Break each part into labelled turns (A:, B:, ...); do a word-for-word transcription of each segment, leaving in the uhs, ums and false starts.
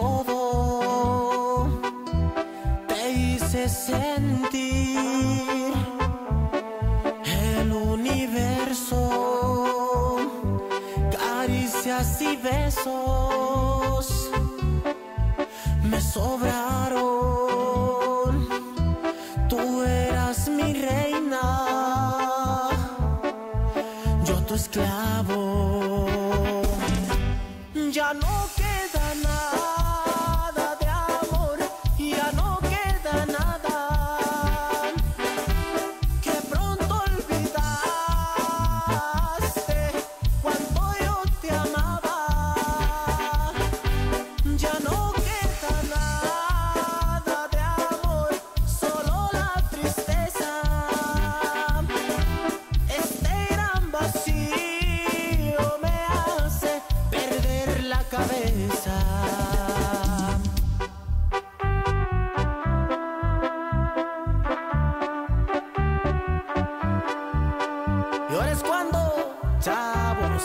A: todo, te hice sentir el universo, caricias y besos me sobraron. Tú eras mi reina, yo tu esclavo. Ya no queda nada de amor, ya no queda nada que pronto olvidaste cuando yo te amaba. Ya no queda nada de amor, solo la tristeza. Este gran vacío me hace perder la cabeza. Y ahora es cuando, chavos.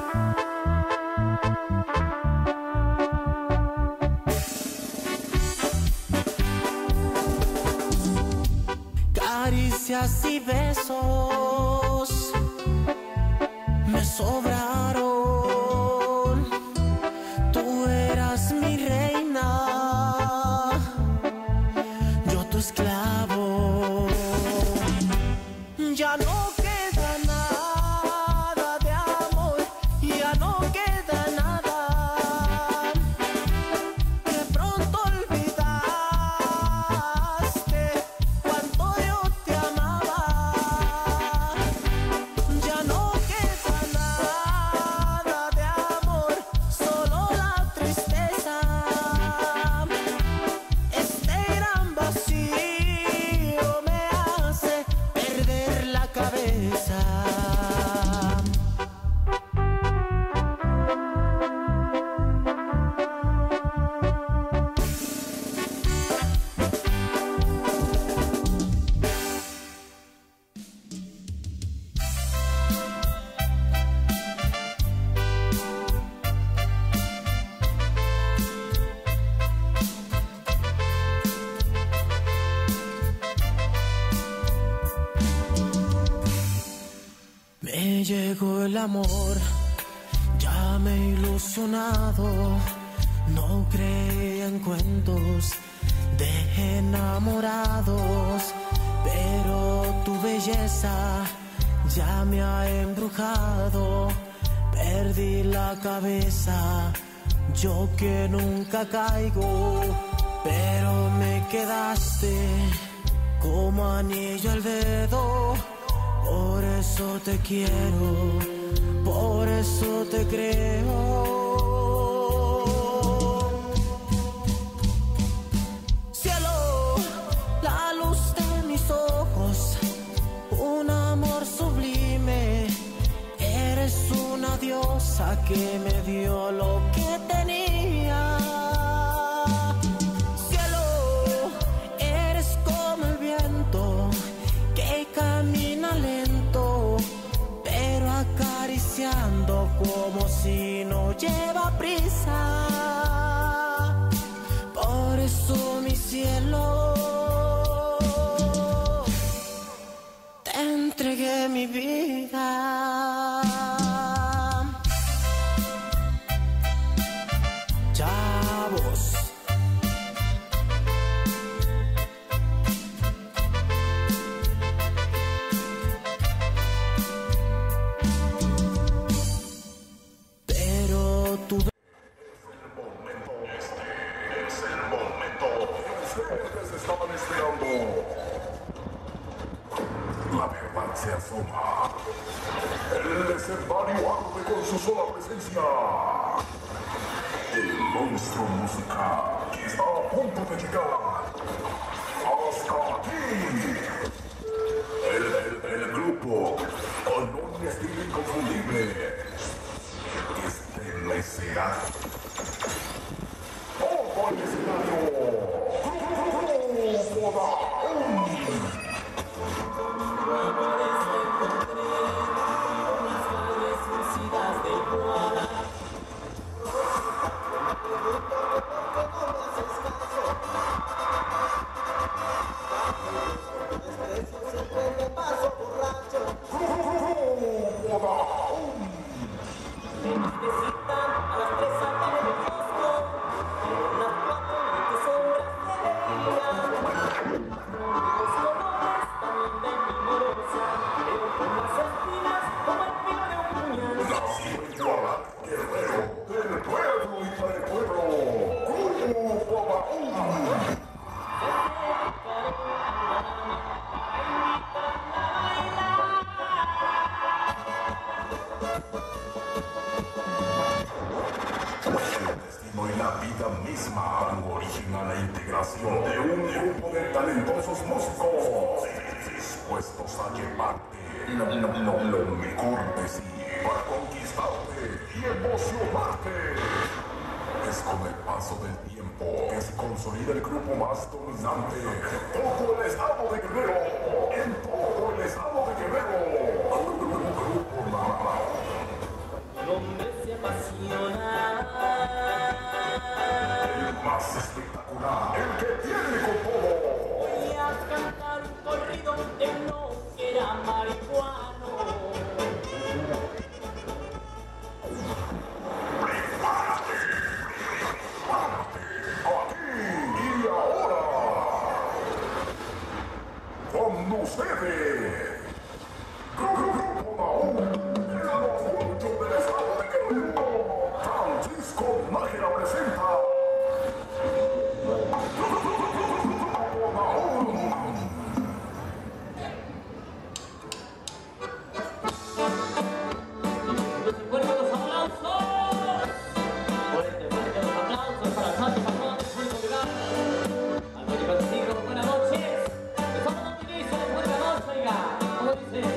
A: Caricias y besos me sobraron. Tú eras mi reina, yo tu esclavo. Ya no queda nada de amor, ya no queda nada que pronto olvidaste cuando yo te amaba. Ya no queda nada de amor, solo la tristeza. Este gran vacío me hace perder la cabeza. Me llegó el amor, ya me he ilusionado. No creía en cuentos de enamorados, pero tu belleza ya me ha embrujado. Perdí la cabeza, yo que nunca caigo, pero me quedaste como anillo al dedo. Por eso te quiero, por eso te creo. Cielo, la luz de mis ojos, un amor sublime. Eres una diosa que me dio lo que tenía. Cielo, eres como el viento que camina lento, pero acariciando como si no lleva prisa. Por eso, mi cielo, te entregué mi vida. Chavos.
B: La verdad se asoma. El escenario arde con su sola presencia. El monstruo musical que está a punto de llegar hasta aquí. El, el, el grupo con un estilo inconfundible. Estremecerá todo el escenario. Grupo Down.
A: Del
B: carisma, tan original e integración de un grupo de talentosos músicos dispuestos a llevarte lo, lo, lo, lo mejor de sí para conquistarte y emocionarte. Es con el paso del tiempo que se consolida el grupo más dominante en todo el estado de Guerrero. En todo el estado de Guerrero. Grupo Nada.
A: El hombre se apasiona.
B: El más espectacular. El que tiene con todo.
A: Voy a cantar un corrido de no que era marihuano.
B: Y ahora, con ustedes, Grupo Naúm, el orgullo del estado de Guerrero, Francisco Nájera presenta Grupo Naúm.
A: Fuerte los aplausos. Fuerte, fuerte los aplausos para Santi Patrón, muy complicado. América del Siglo, buenas noches. Empezamos a utilizar después de la noche, oiga. ¿Cómo dice?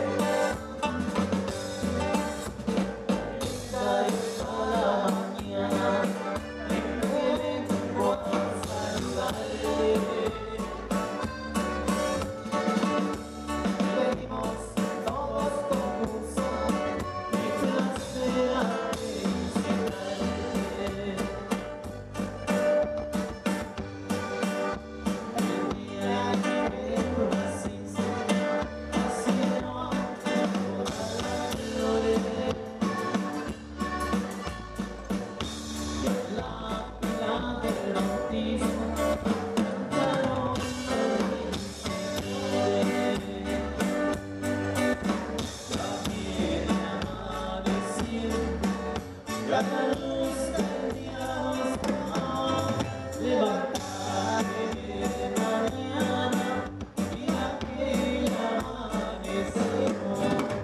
A: Esta es la mañana, me vengo a saludarte. Venimos todos con gusto, mi placer a visitarte. El día que me naciste, nacieron todas las flores. Y en la pila del bautismo cantaron ya la luz del día nos va a levantar de mañana y aquí amanecemos.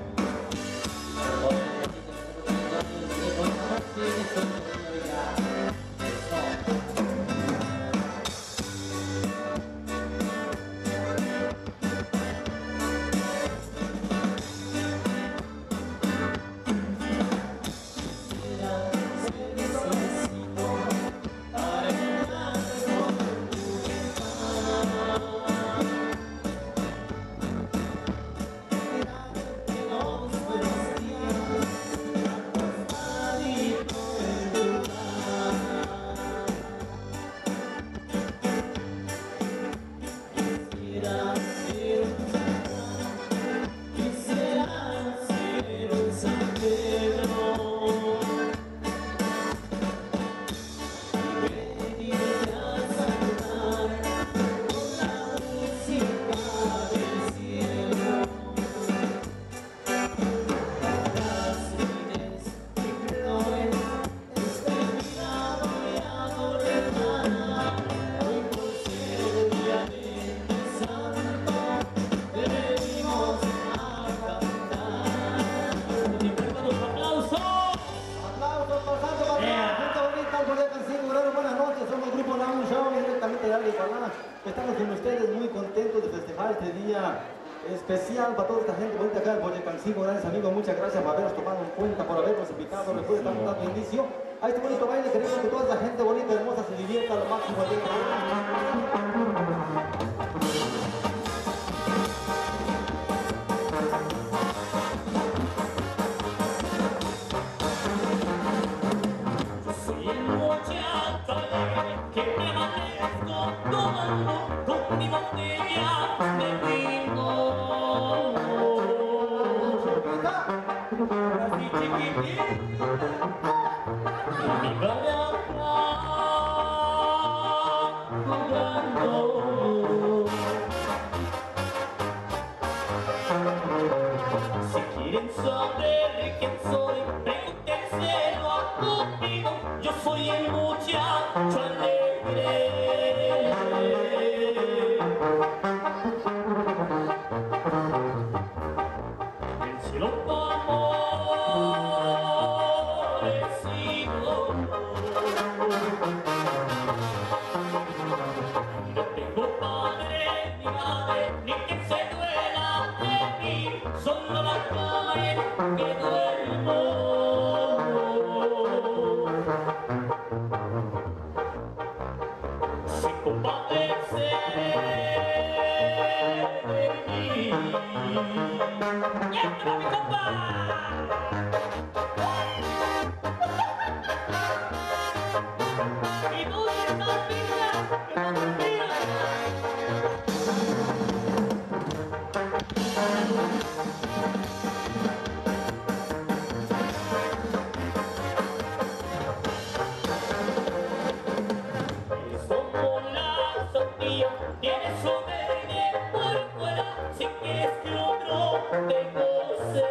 C: Estamos con ustedes muy contentos de festejar este día especial para toda esta gente bonita acá en Boyacancingo. Grandes amigos, muchas gracias por habernos tomado en cuenta, por habernos invitado. Después estamos dando inicio a este bonito baile. Queremos que toda esta gente bonita, hermosa, se divierta lo máximo el día de
A: Que me amanezco tomando con mi botella de vino. Así chiquitín, y mi cara jugando. Si quieren saber quién soy, pregúntenselo a Cupido. Yo soy el muchacho alegre. El cielo favorecido. se compadece de mí. ¡Y entra mi compa! Y no estás linda, que no me miras. Tienes un verde por fuera, si quieres que otro te goce.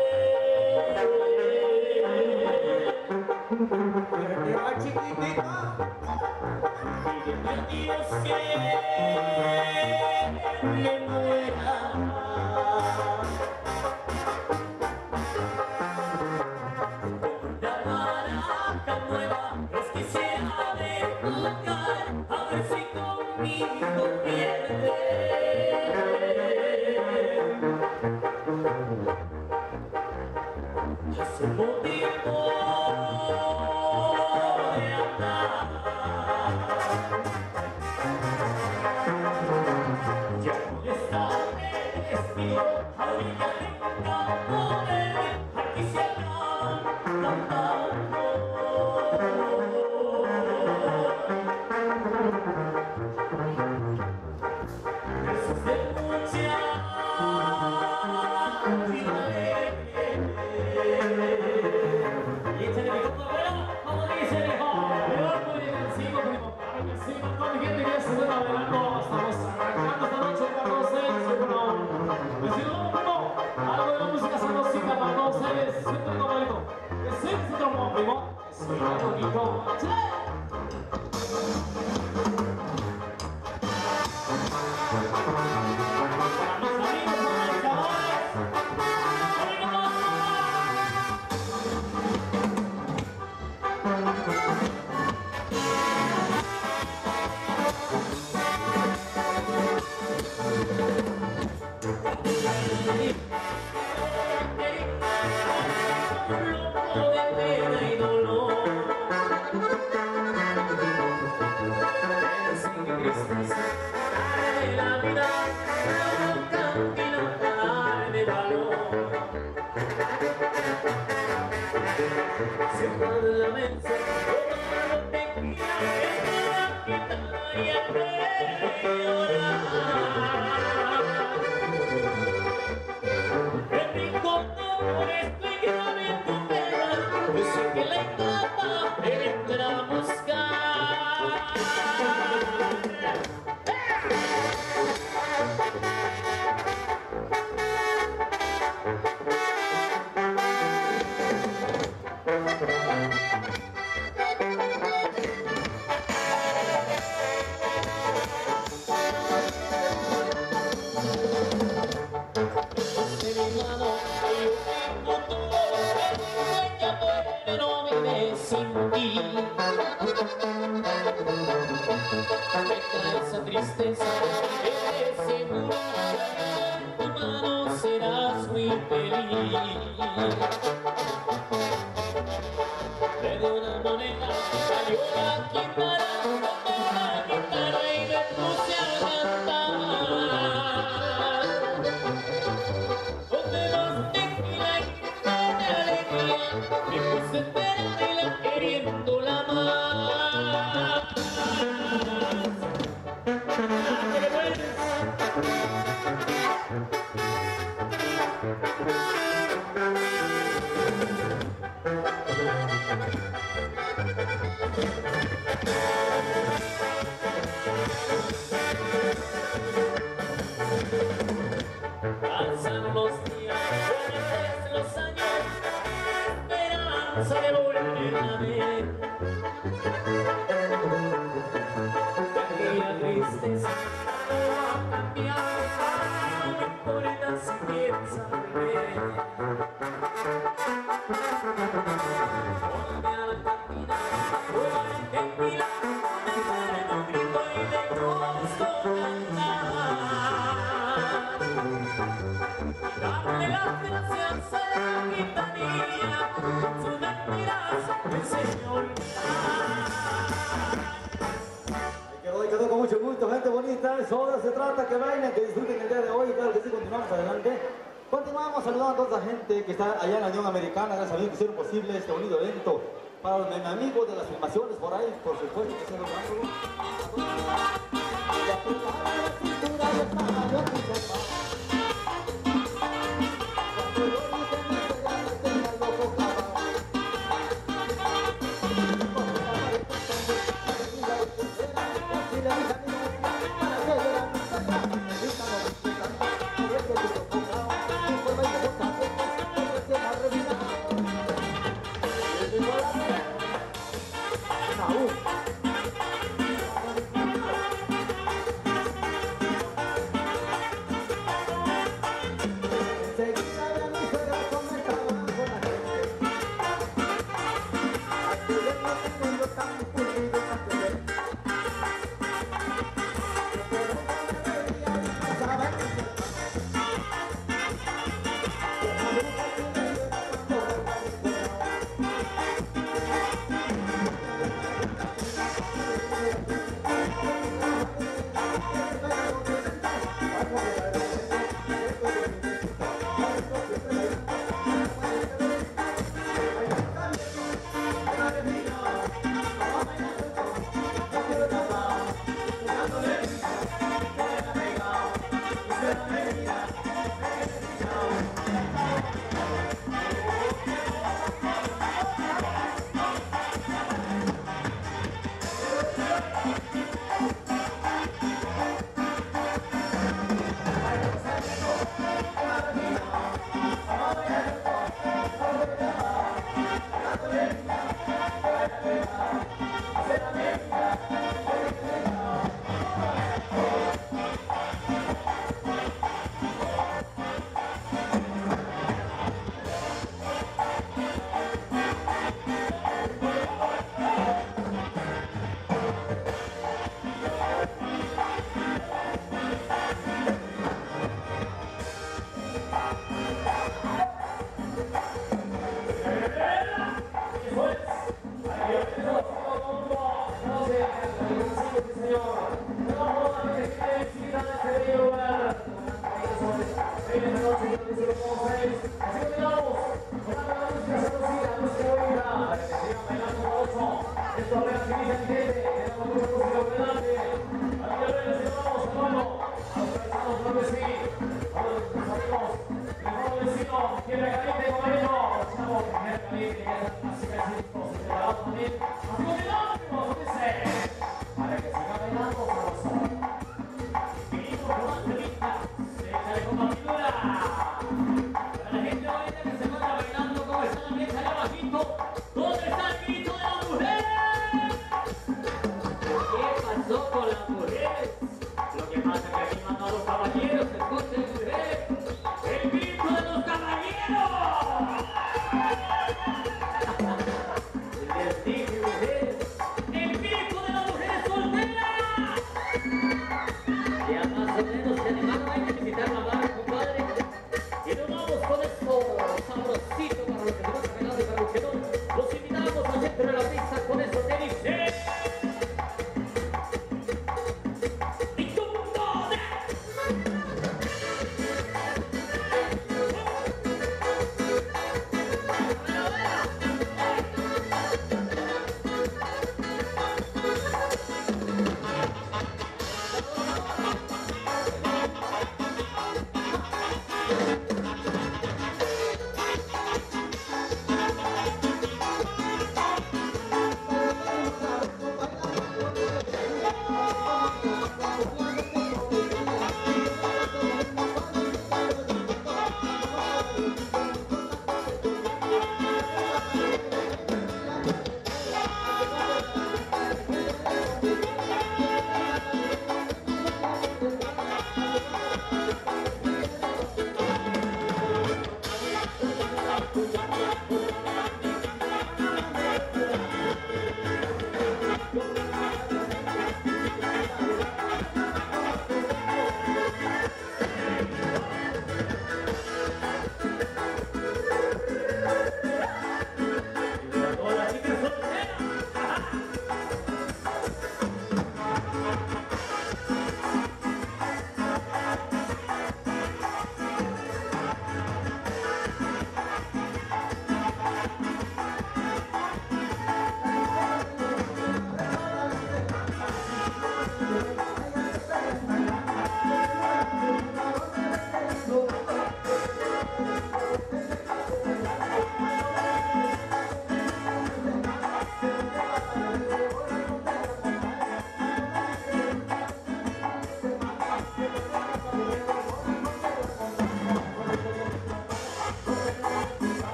C: ¡Ay, chiquitita!
A: Pídeme a Dios que me muera. Con una baraja nueva los quisiera ver tocar, a ver si conmigo pierde. Hace un tiempo de andar, ya no está el destino, ahorita tengo poder, aquí se acaban cantando. Besos de mucha vida alegre. Y échale mi compa, pero, como dice viejo, pero muy bien, sigo primo, claro que sí, con toda mi gente que se está bailando, estamos arrancando esta noche para todos ustedes, ¿sí o no? Pues si no, primo, algo de la música sabrosita para todos ustedes, siento el compadrito, que sí, que se tromó, primo, que soy muy bonito, ¡chale! Sentado en la mesa, tomando tequila, entre la guitarra y el llorar. Qué rico amor, estoy grave en tu pena, yo sé que la etapa entra a buscar. Deja esa tristeza, eres seguro que en tu mano serás muy feliz. De una moneda salió la guitarra, tomé la guitarra y me puse a cantar. Donde más tequila y de alegría, me puse entera y la queriendo la más. Pasan los días, los años, esperanza de volver a ver. Aquella tristeza no va a cambiar, no me importa si piensas volver. Volve a la cantina, prueba el tequila, me sale un grito y de gusto cantar. Darle las gracias a la gitanía, sus mentiras me enseñó a olvidar.
C: Quedó, quedó como mucho gusto, gente bonita. Eso se trata, que bailen, que disfruten el día de hoy. Claro que sí, continuamos adelante. Continuamos saludando a toda esa gente que está allá en la Unión Americana. Gracias a Dios que hicieron posible este bonito evento. Para los amigos de las filmaciones por ahí, por supuesto que se logrando.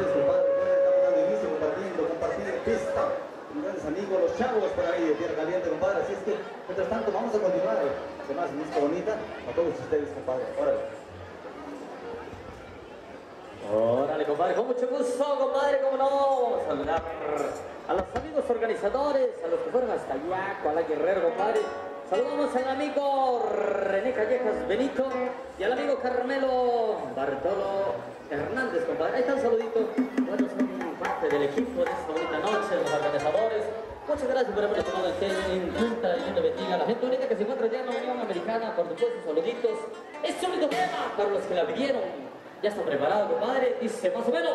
C: gracias, compadre. Recuerden, estamos dando inicio, compartiendo, compartiendo pista. Mis grandes amigos, los chavos por ahí de Tierra Caliente, compadre. Así es que, mientras tanto, vamos a continuar con más música bonita a todos ustedes, compadre. Órale.
A: Órale, compadre, con mucho gusto, compadre, cómo no. Vamos a saludar a los amigos organizadores, a los que fueron hasta allá, a la Guerrero, compadre. Saludamos al amigo René Callejas Benito y al amigo Carmelo Bartolo Hernández, compadre. Ahí está un saludito. Bueno, son parte del equipo de esta bonita noche, los organizadores. Muchas gracias por haberlo tomado en cuenta y Dios le bendiga a la gente bonita que se encuentra allá en la Unión Americana. Por supuesto, saluditos. Este bonito tema para los que la vivieron. Ya está preparado, compadre. Dice más o menos.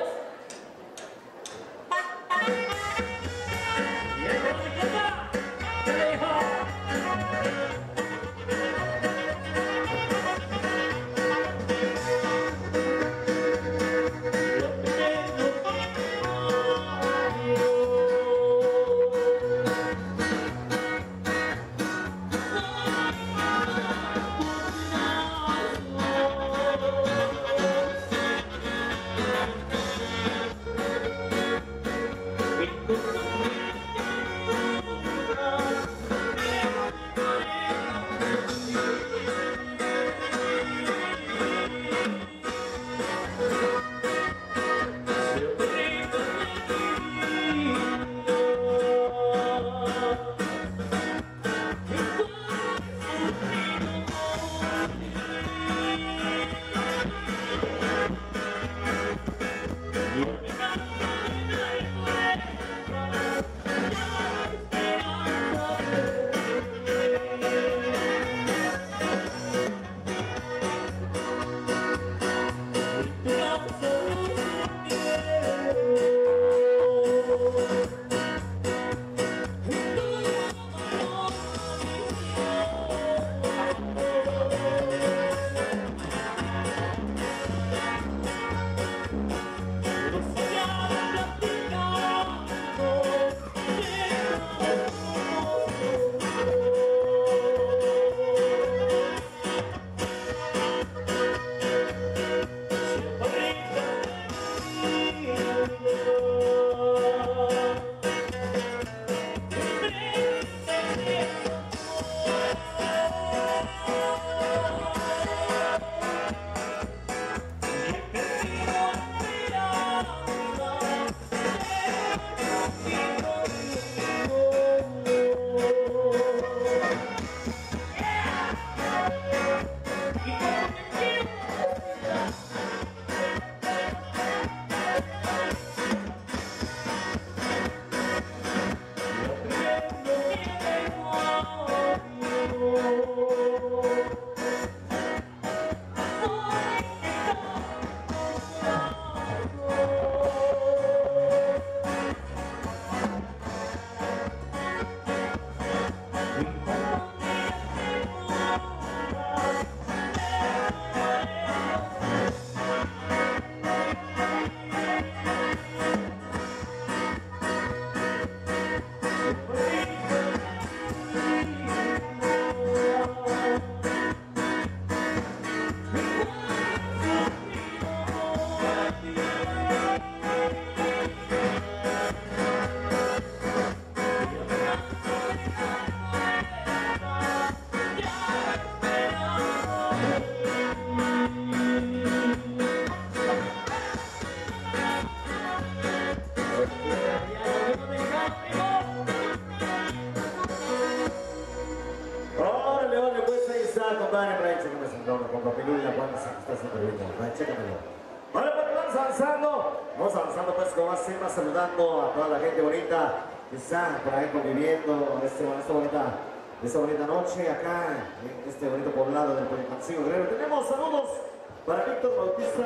D: Vamos avanzando pues con más temas, saludando a toda la gente bonita que está por ahí conviviendo este, esta, bonita, esta bonita noche acá en este bonito poblado del Policancio Guerrero. Tenemos saludos para Víctor Bautista.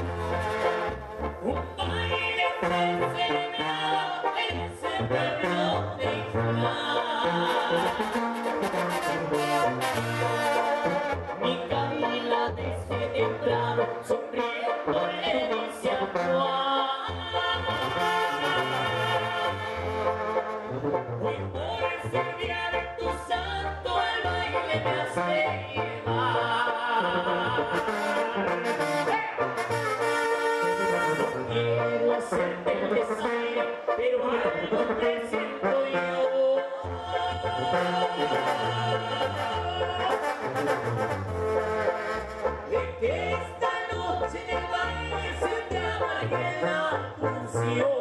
A: Un baile encendido, encendido. Mi Camila desde temprano sonriendo le dice a Juan: hoy por ese día de tu santo el baile me hace llevar. No quiero hacerte el desaire, pero algo presiento yo. De que esta noche en el baile se te amargue la función.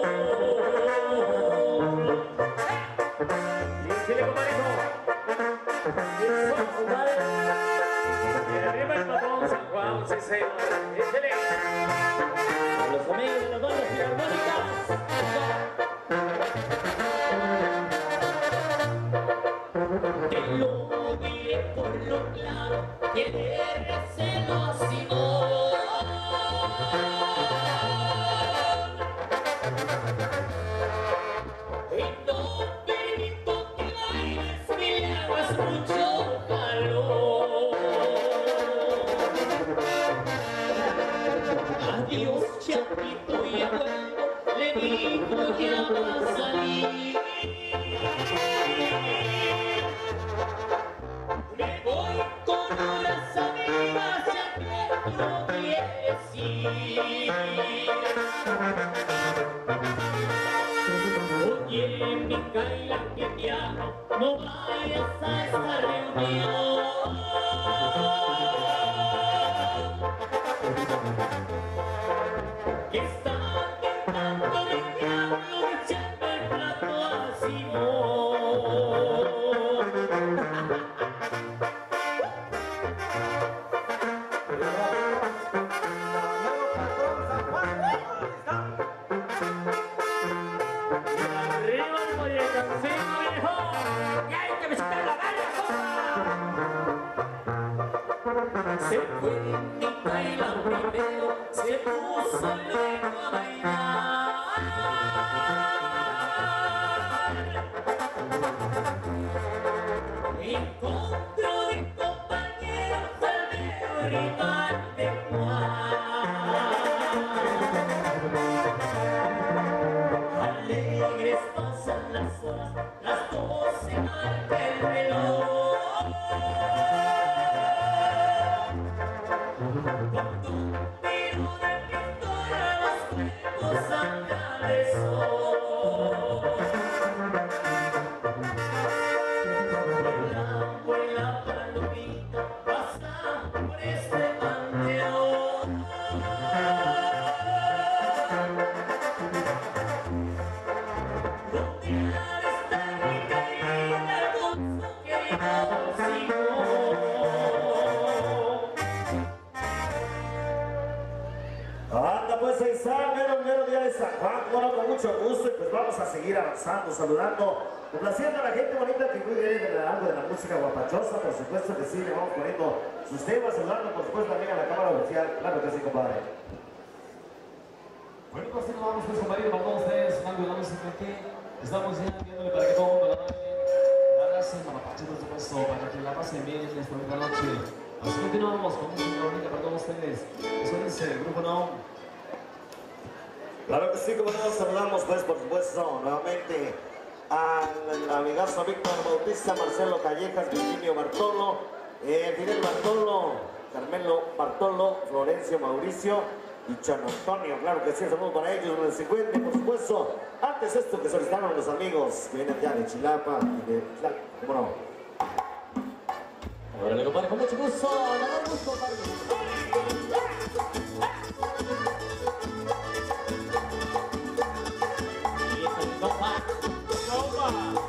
A: Y échale, compadrito. Eso, compadre. Y arriba el patrón San Juan, sí señor. Échale. A los amigos de las bandas filarmónicas. Te lo diré por lo claro, que el R C no ha sido. Y no permito que bailes, me le hagas mucho calor. Adiós, chapito, y vuelvo, le digo ya va a salir. Me voy con unas amigas, ya que no quieres ir. Oye, Micaela, que te amo, no vayas a esta reunión. Que está tentando el diablo echando el plato a Simón. Arriba el Boyacancino, viejo. ¡Y hay que visitar la banda! Se fue Micaela primero, se puso luego a bailar. Encontró de compañeros al viejo rival de Juan. Alegres pasan las horas, las doce marca el reloj. Cuando un tiro de pistola los fuegos atravesó. Vuela, vuela palomita, pasa por este panteón. Donde ha de estar Micaela con su querido Simón.
D: Anda pues ahí está, mero, mero día de San Juan, bueno, con mucho gusto, y pues vamos a seguir avanzando, saludando, complaciendo a la gente bonita que muy bien de la, de la música guapachosa, por supuesto que sí, le vamos poniendo sus temas, saludando por supuesto también a la cámara oficial, claro que sí, compadre.
E: Bueno, pues así nos vamos pues, compañeros, para todos ustedes, algo de la música aquí, estamos ya viéndole para que todo el mundo la baile, la abracen, mapache, por supuesto, para que la pasen bien en esta bonita noche. Así continuamos con música bonita para todos ustedes, eso dice el Grupo Nom.
D: Claro que sí, como nos saludamos pues por supuesto nuevamente al amigazo Víctor Bautista, Marcelo Callejas, Virginio Bartolo, eh, Fidel Bartolo, Carmelo Bartolo, Florencio Mauricio y Chan Antonio, claro que sí, saludos para ellos donde se encuentren, por supuesto. Antes esto que solicitaron los amigos que vienen ya de Chilapa y de Tlac, ¿cómo no?
A: Órale, compadre, con mucho gusto, nada más gusto, compadre. Y eso es compa, compa,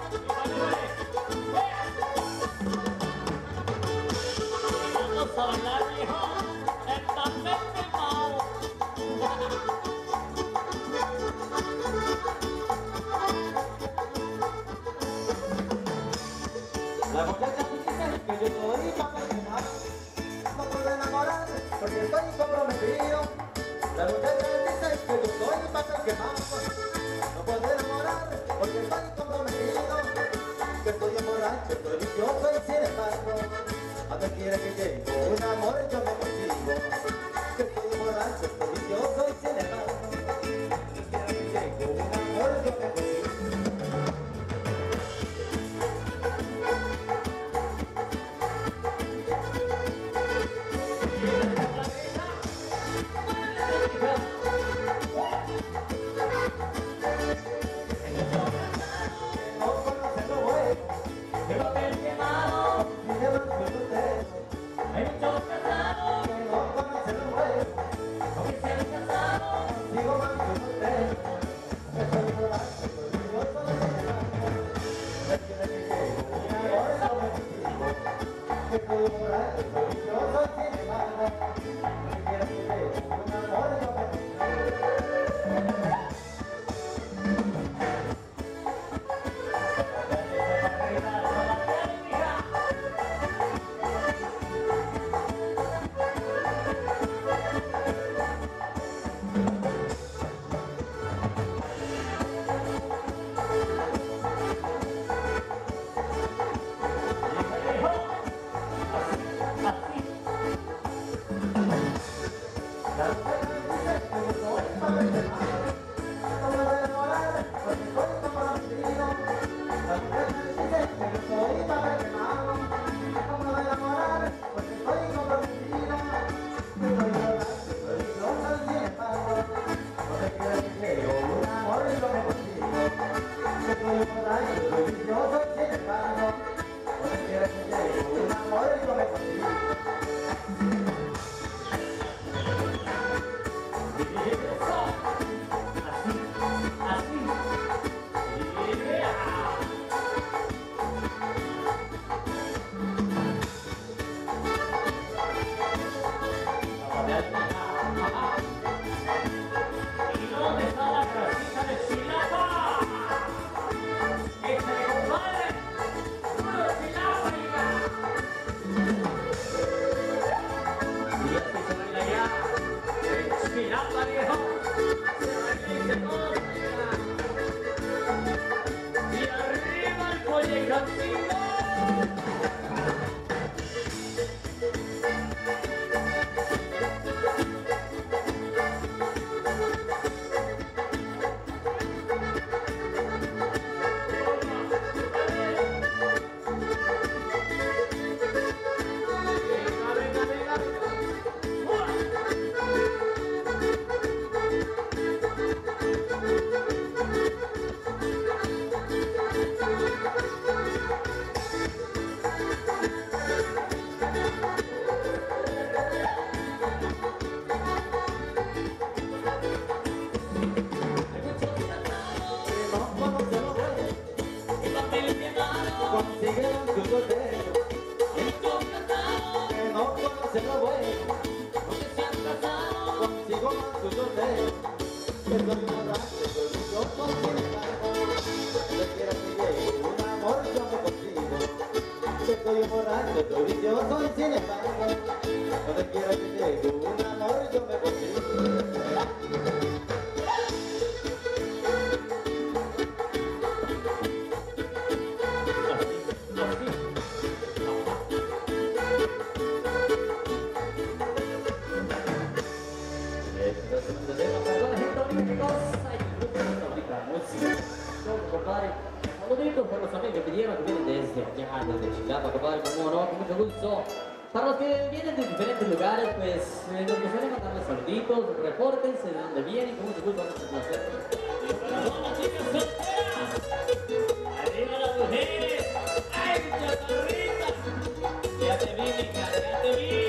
A: vamos a bailar, viejo, el papel de Mao.
C: La muchacha dice que yo soy papel de mar. No puedo enamorar porque estoy comprometido. La muchacha dice que yo soy papel quemado. No puedo enamorar porque estoy comprometido. borracho, soy vicioso y sin embargo, a donde quiera que llego, un amor yo me consigo. Que soy borracho, soy vicioso y sin embargo, a donde quiera que llego, un amor yo me consigo.
A: Saluditos por los amigos que vinieron, que vienen desde allá, desde Chilapa, compadre, como no, con mucho gusto. Para los que vienen de diferentes lugares, pues eh, nos gustaría mandarles saluditos, repórtense de dónde vienen, con mucho gusto vamos a conocer. ¡Arriba las chicas solteras! ¡Arriba las mujeres! ¡Ay, chaparrita! Ya te vi, mija, ya te vi.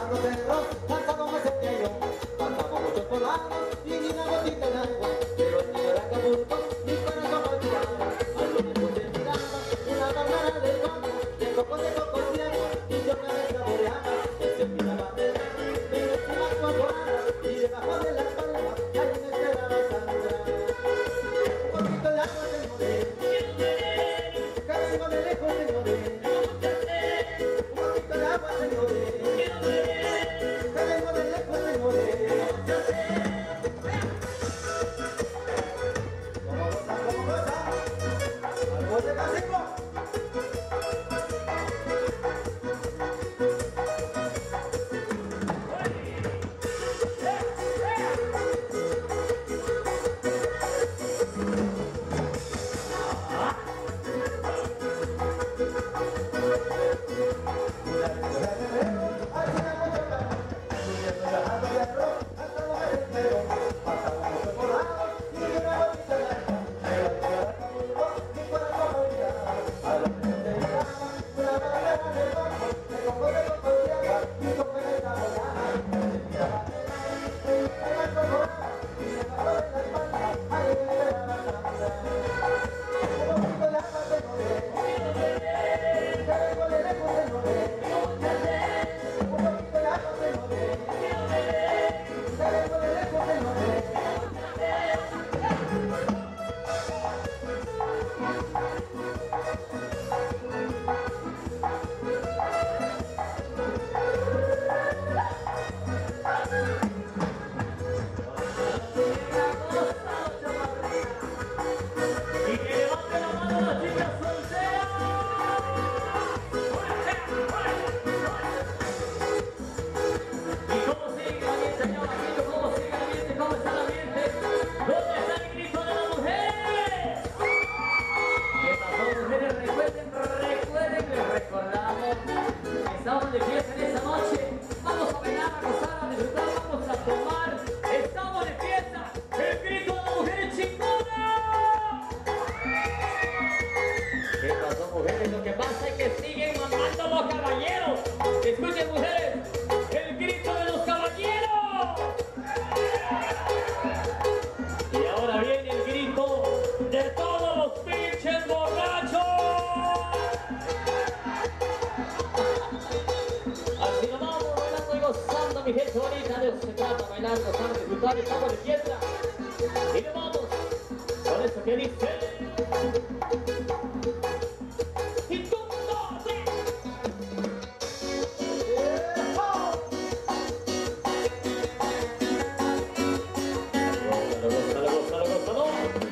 C: Pero
A: mi gente bonita, de eso se trata, bailar, gozar, disfrutar, estamos de fiesta. Y nos vamos con eso que dice. Y tú, dos, tres. Gózalo, gózalo, gózalo, gózalo.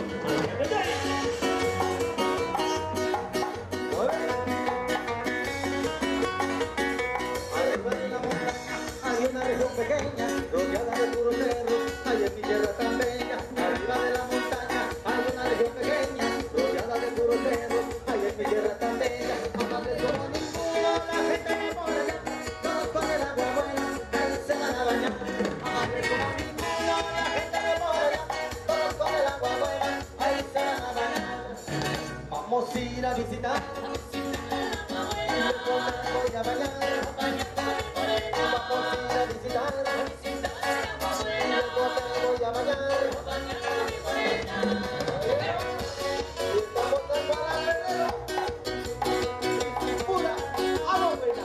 C: Hay una región pequeña, rodeada de puros cerros, hay en mi tierra tan bella, arriba de la montaña. Hay una región pequeña, rodeada de puros cerros, hay en mi tierra tan bella, amable como ninguno, la gente me mola, todos con el agua buena, ahí se van a bañar. Amable como ninguno, la gente me mola, todos con el agua buena, ahí se van a bañar. Vamos a ir a visitar, voy a bañar. Vamos a ir a visitar, a visitar, voy a bañar, estamos en Guadalajara, pura agua buena.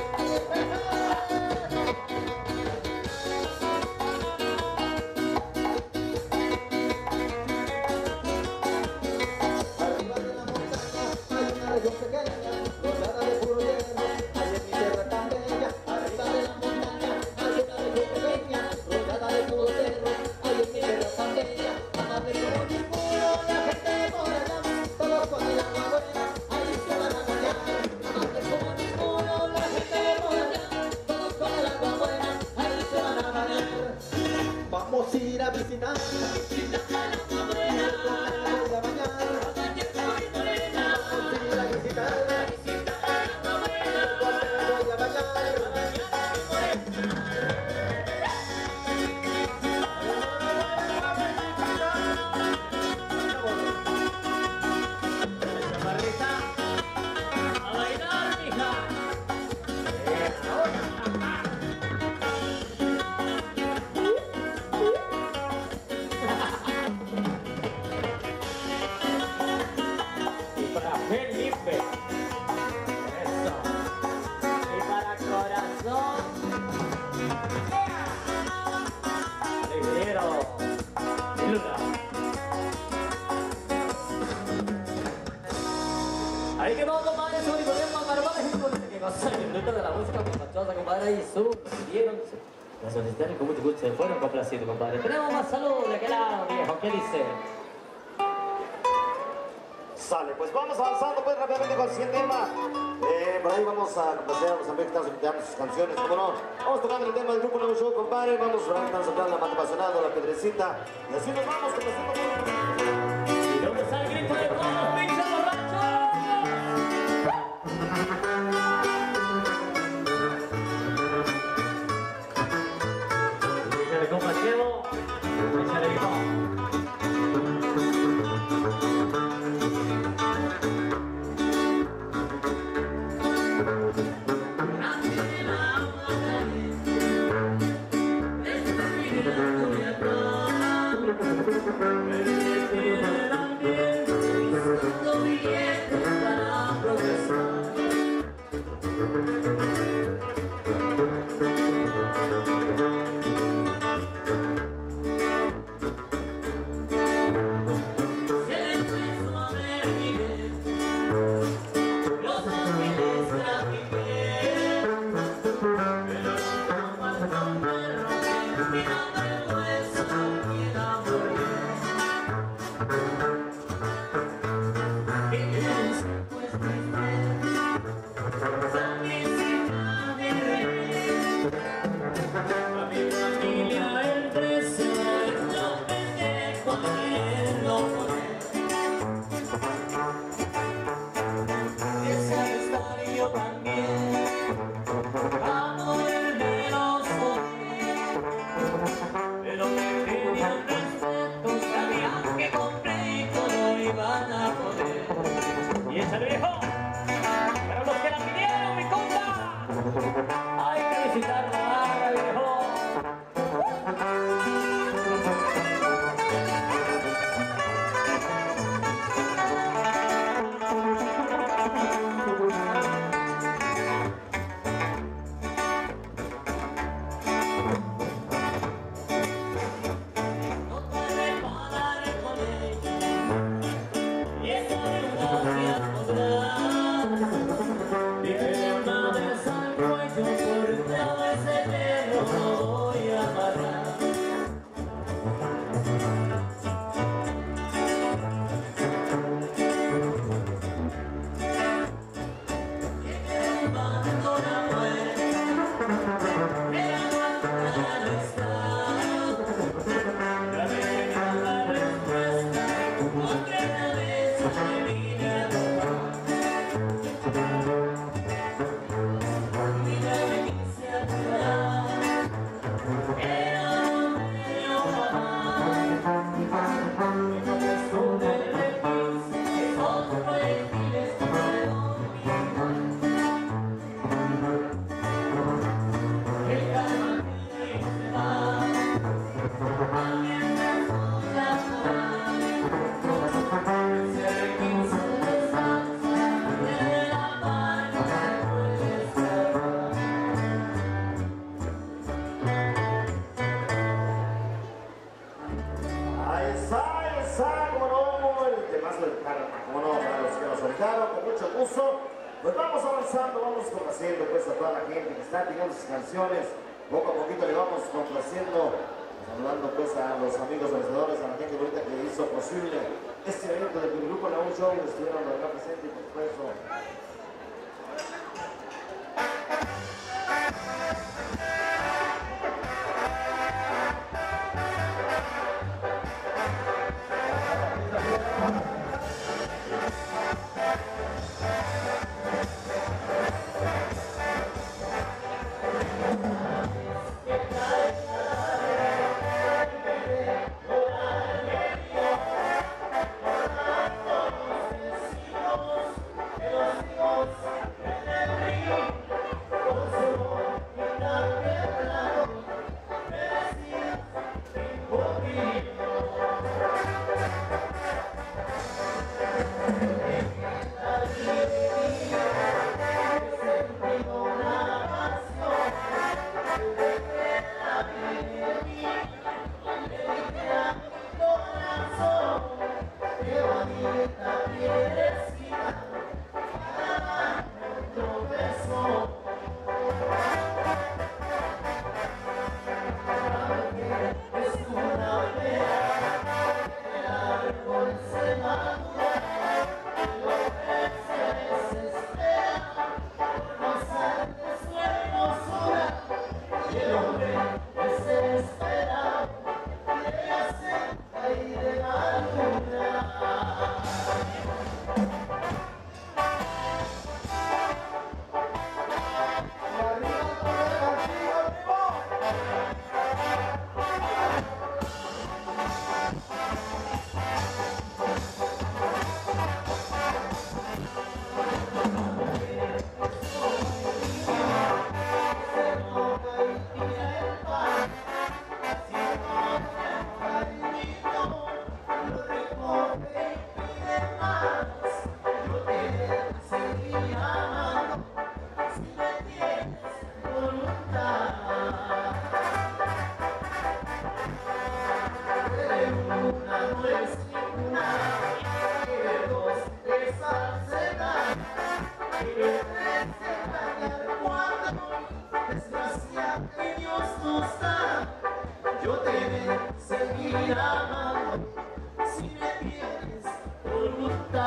C: Arriba de la montaña hay una región pequeña, rodeada de puro hierro, hay en mi tierra tan bella. Arriba de la montaña hay una región pequeña, rodeada de puro cerro, hay en mi tierra tan bella, amable como ninguno.
A: Ahí que vamos, compadre, su único tema, carnales, y con que cosa disfruta de la música pachosa, compadre, ahí su, vieron, las solicitaron con mucho gusto, se fueron complacidos, compadre. Tenemos más salud de aquel lado, viejo, ¿qué dice?
D: Sale, pues vamos avanzando pues rápidamente con el siguiente tema. Eh, por ahí vamos a complacer a los amigos que están solicitando sus canciones, como no. Vamos tocando el tema del grupo Nuevo Show, compadre. Vamos a estar sacando la mata apasionada, la pedrecita. Y así nos vamos complaciendo.
A: ¿Y dónde está el grito de todos los pinches borrachos? Échale, compa, Chevo. Échale, viejo. Y échale, viejo. Pero los que la pidieron, mi compa. Hay que visitarla, viejo.
D: Pues vamos avanzando, vamos complaciendo pues a toda la gente que está pidiendo sus canciones. Poco a poquito le vamos complaciendo, saludando pues a los amigos vencedores, a la gente bonita que hizo posible este evento del grupo Nuevo Show, estuvieron acá presentes y por supuesto.
B: Los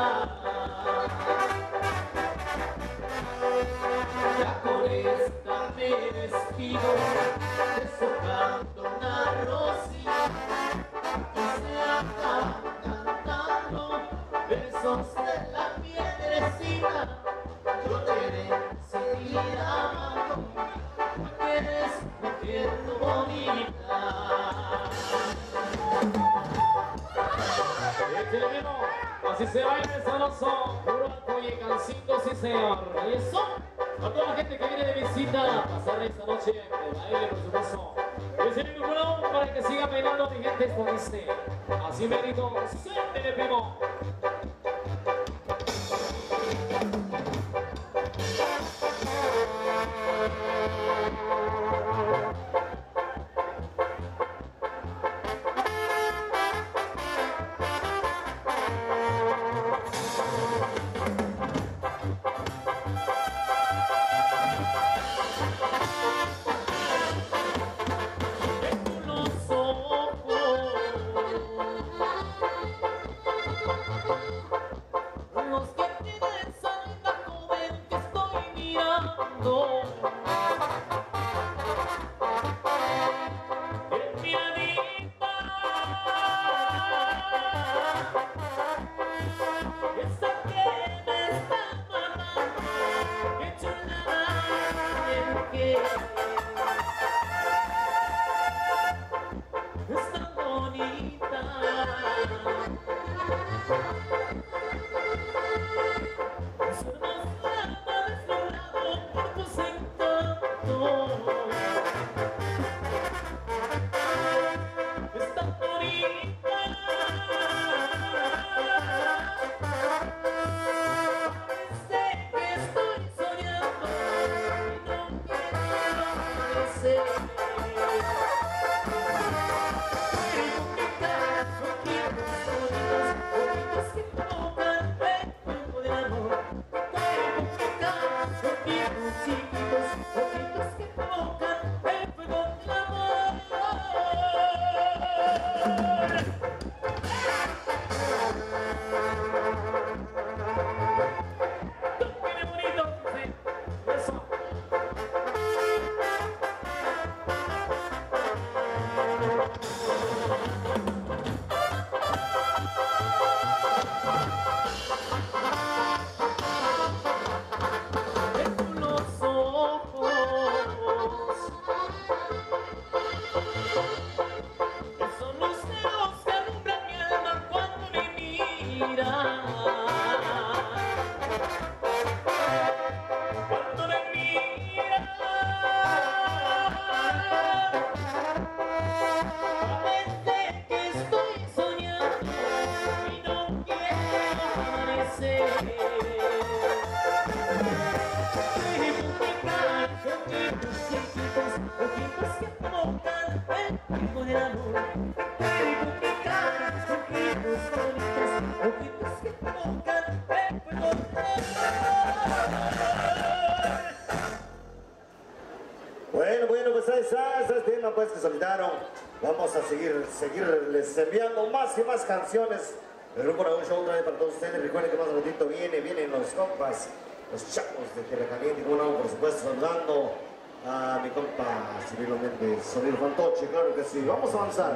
A: Ya con esta me despido, deshojando una rosita, y se acaban cantando besos de la piedrecita. Yo te haré seguir amando, porque eres mujer bonita. Así se baila el sabroso, puro Poyecancito, sí señor. Y eso, a toda la gente que viene de visita, a pasar esta noche de baile, por supuesto. Y ese micrófono para que siga bailando mi gente, esto dice, así me digo, suéltele, primo.
D: Bueno, bueno, pues ahí está, ese tema pues que solicitaron. Vamos a seguir, seguirles enviando más y más canciones. El grupo Raúl Show trae para todos ustedes. Recuerden que más ratito viene, vienen los compas, los chavos de Tierra Caliente, como no, por supuesto, saludando a mi compa Cirilo Méndez, Sonido Fantoche, claro que sí. Vamos a avanzar.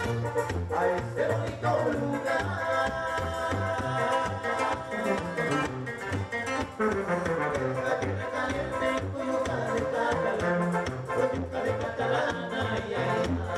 D: a este bonito lugar. La tierra caliente, Coyuca de Catalán, Coyuca de Catalán, ay, ay, ay.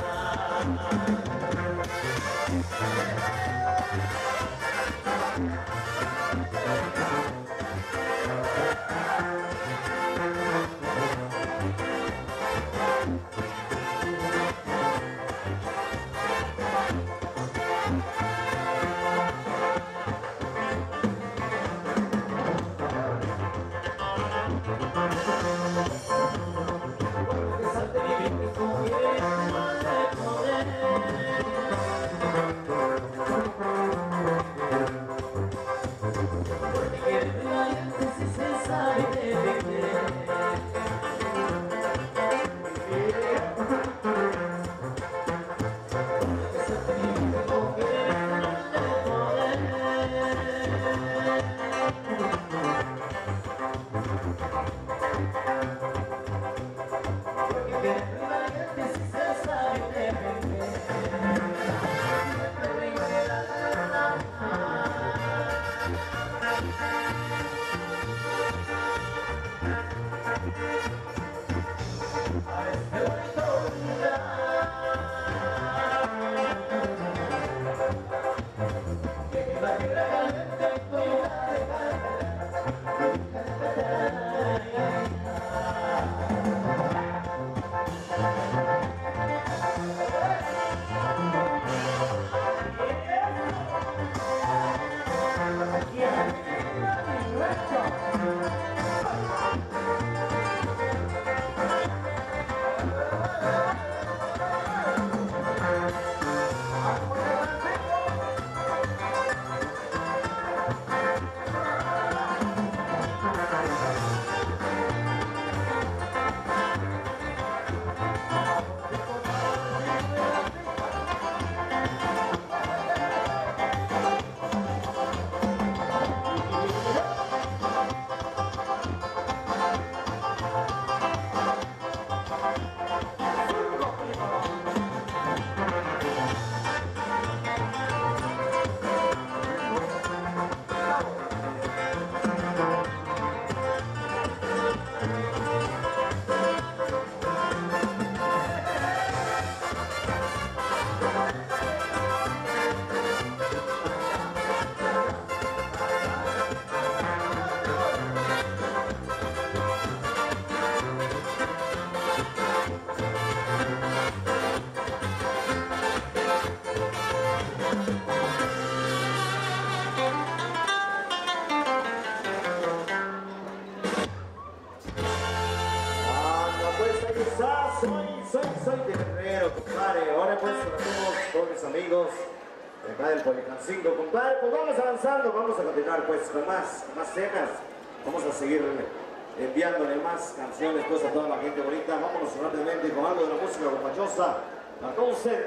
D: Cinco, compadre, pues vamos avanzando, vamos a continuar pues con más, más cenas, vamos a seguir enviándole más canciones pues a toda la gente bonita. Vámonos rápidamente con algo de la música guapachosa para todos ustedes.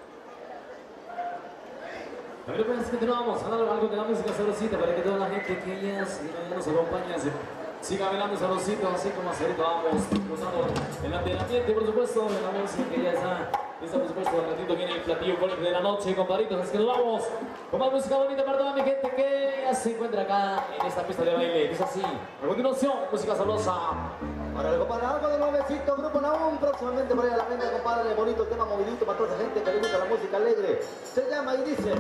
E: A ver, pues continuamos, hablando algo de la música sabrosita para que toda la gente que ya, ya nos acompaña se siga bailando sabrosito, así como hasta ahorita vamos disfrutando el ambiente, por supuesto, de la música que ya está. Lista, por supuesto, al ratito viene el platillo fuerte de la noche, compadritos, así que nos vamos con más música bonita para toda mi gente que ya se encuentra acá en esta pista de baile. Dice así, a continuación, música sabrosa.
C: Para el compadre, algo de nuevecito, Grupo Naum, próximamente por ahí a la venta, compadre, bonito tema movidito para toda esa gente que le gusta la música alegre. Se llama y dice...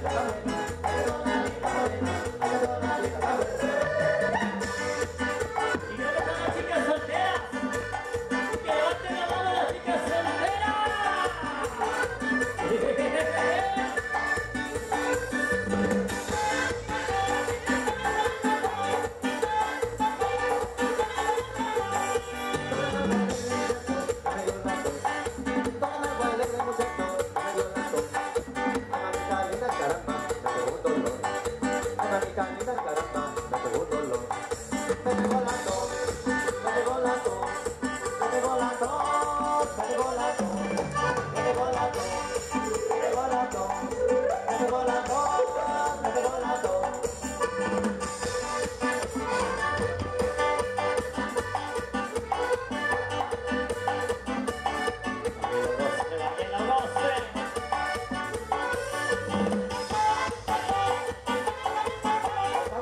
C: Vamos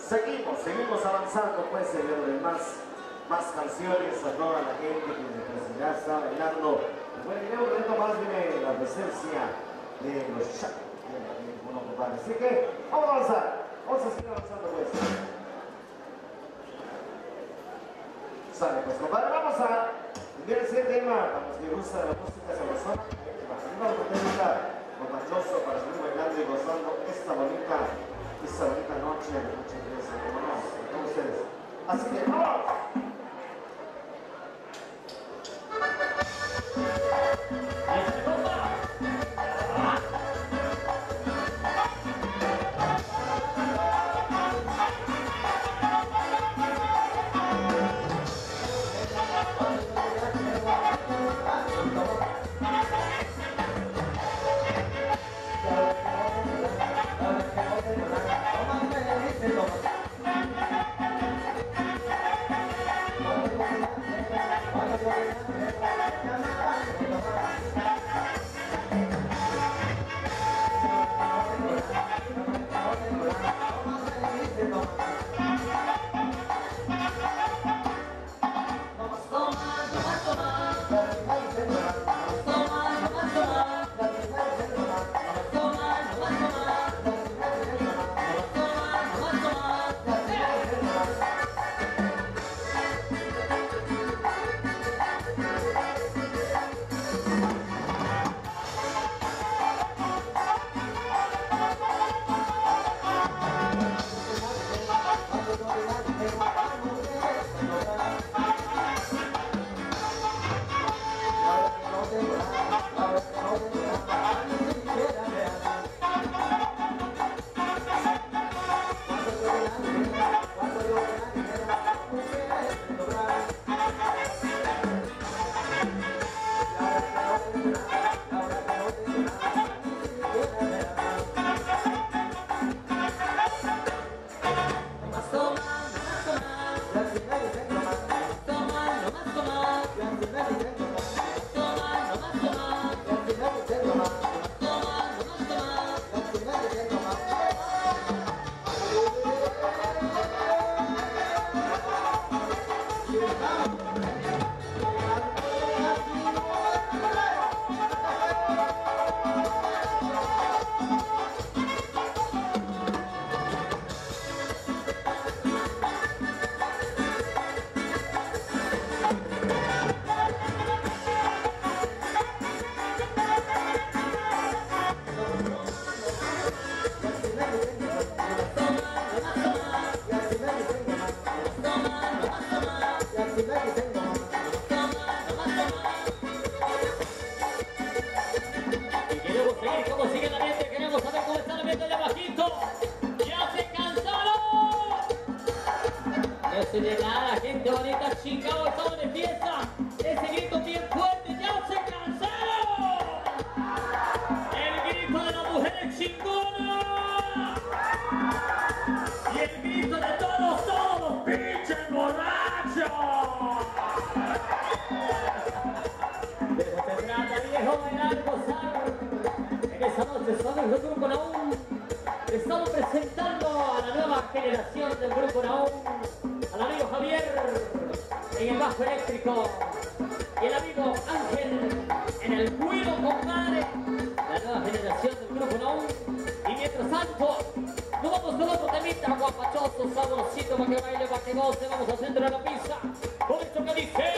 D: Seguimos, seguimos avanzando, pues, señores, más, más canciones a toda la gente que pues, ya está bailando. Bueno, en un momento más viene la presencia de los chats. Así que vamos a avanzar, vamos a seguir avanzando, pues. Sale, pues, compadre, vamos a enviar ese tema para los que gustan la música sabrosona. Una técnica mapachoso para seguir bailando y gozando esta bonita, esta bonita noche de noche inglesa, como no, entonces, así que ¡vamos!
A: Estamos presentando a la nueva generación del Grupo Nahum, al amigo Javier en el bajo eléctrico y el amigo Ángel en el cuido, compadre, la nueva generación del Grupo Nahum. Y mientras tanto, nos vamos con otro temita guapachoso, sabrosito, para que baile, para que goce. Vamos a centro de la pista con esto que dice...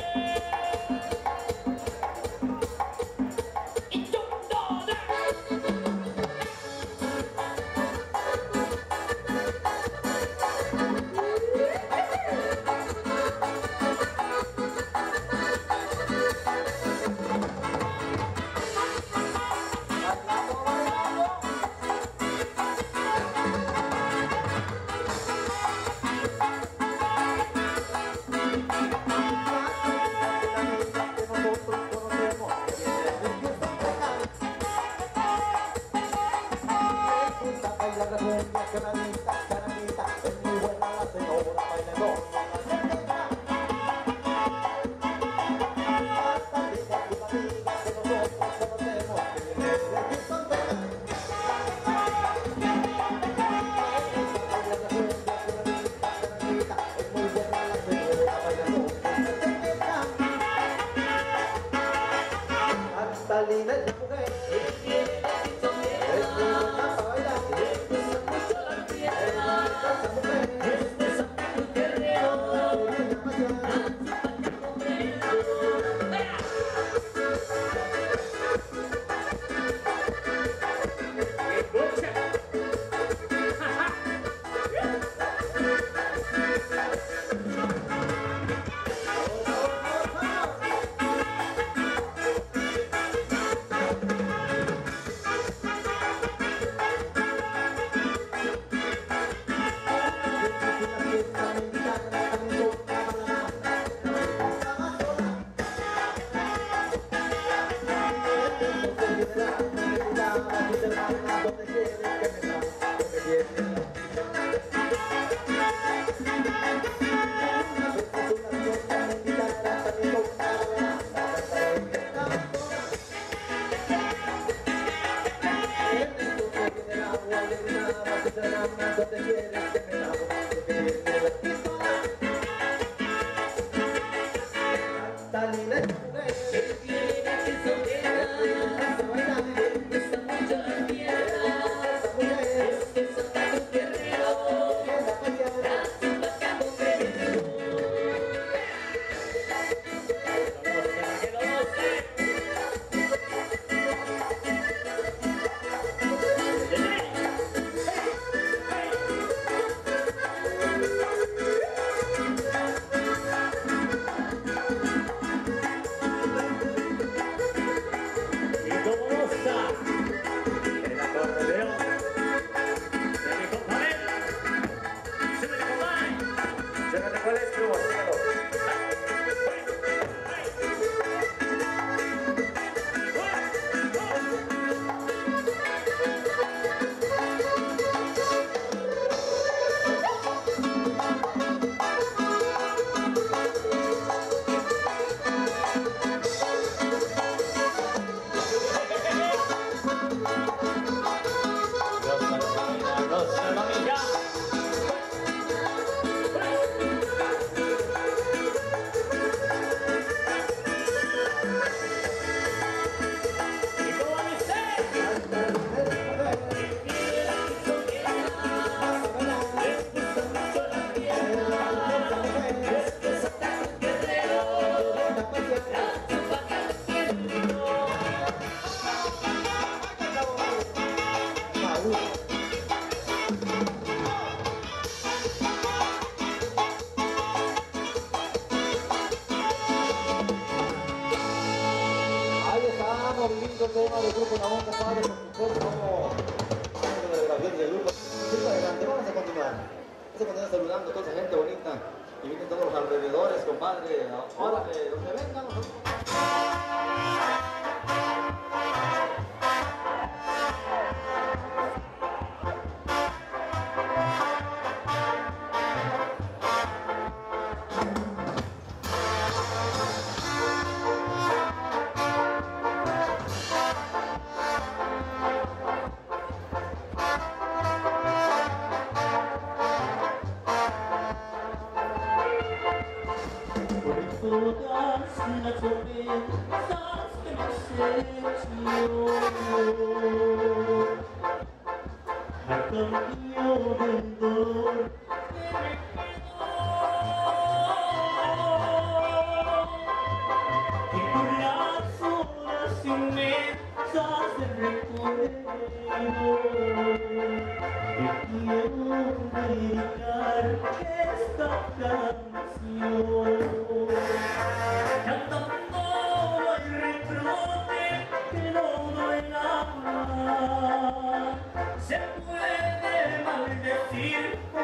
C: Saludando a toda esa gente bonita y vienen todos los alrededores, compadre. Ahora de donde vengan.
A: Todas las tormentas que me acechan, a cambio del dolor que me quedó, y por las horas inmensas de recuerdo, te quiero dedicar esta canción. Cantando el reproche que todo el alma se puede maldecir o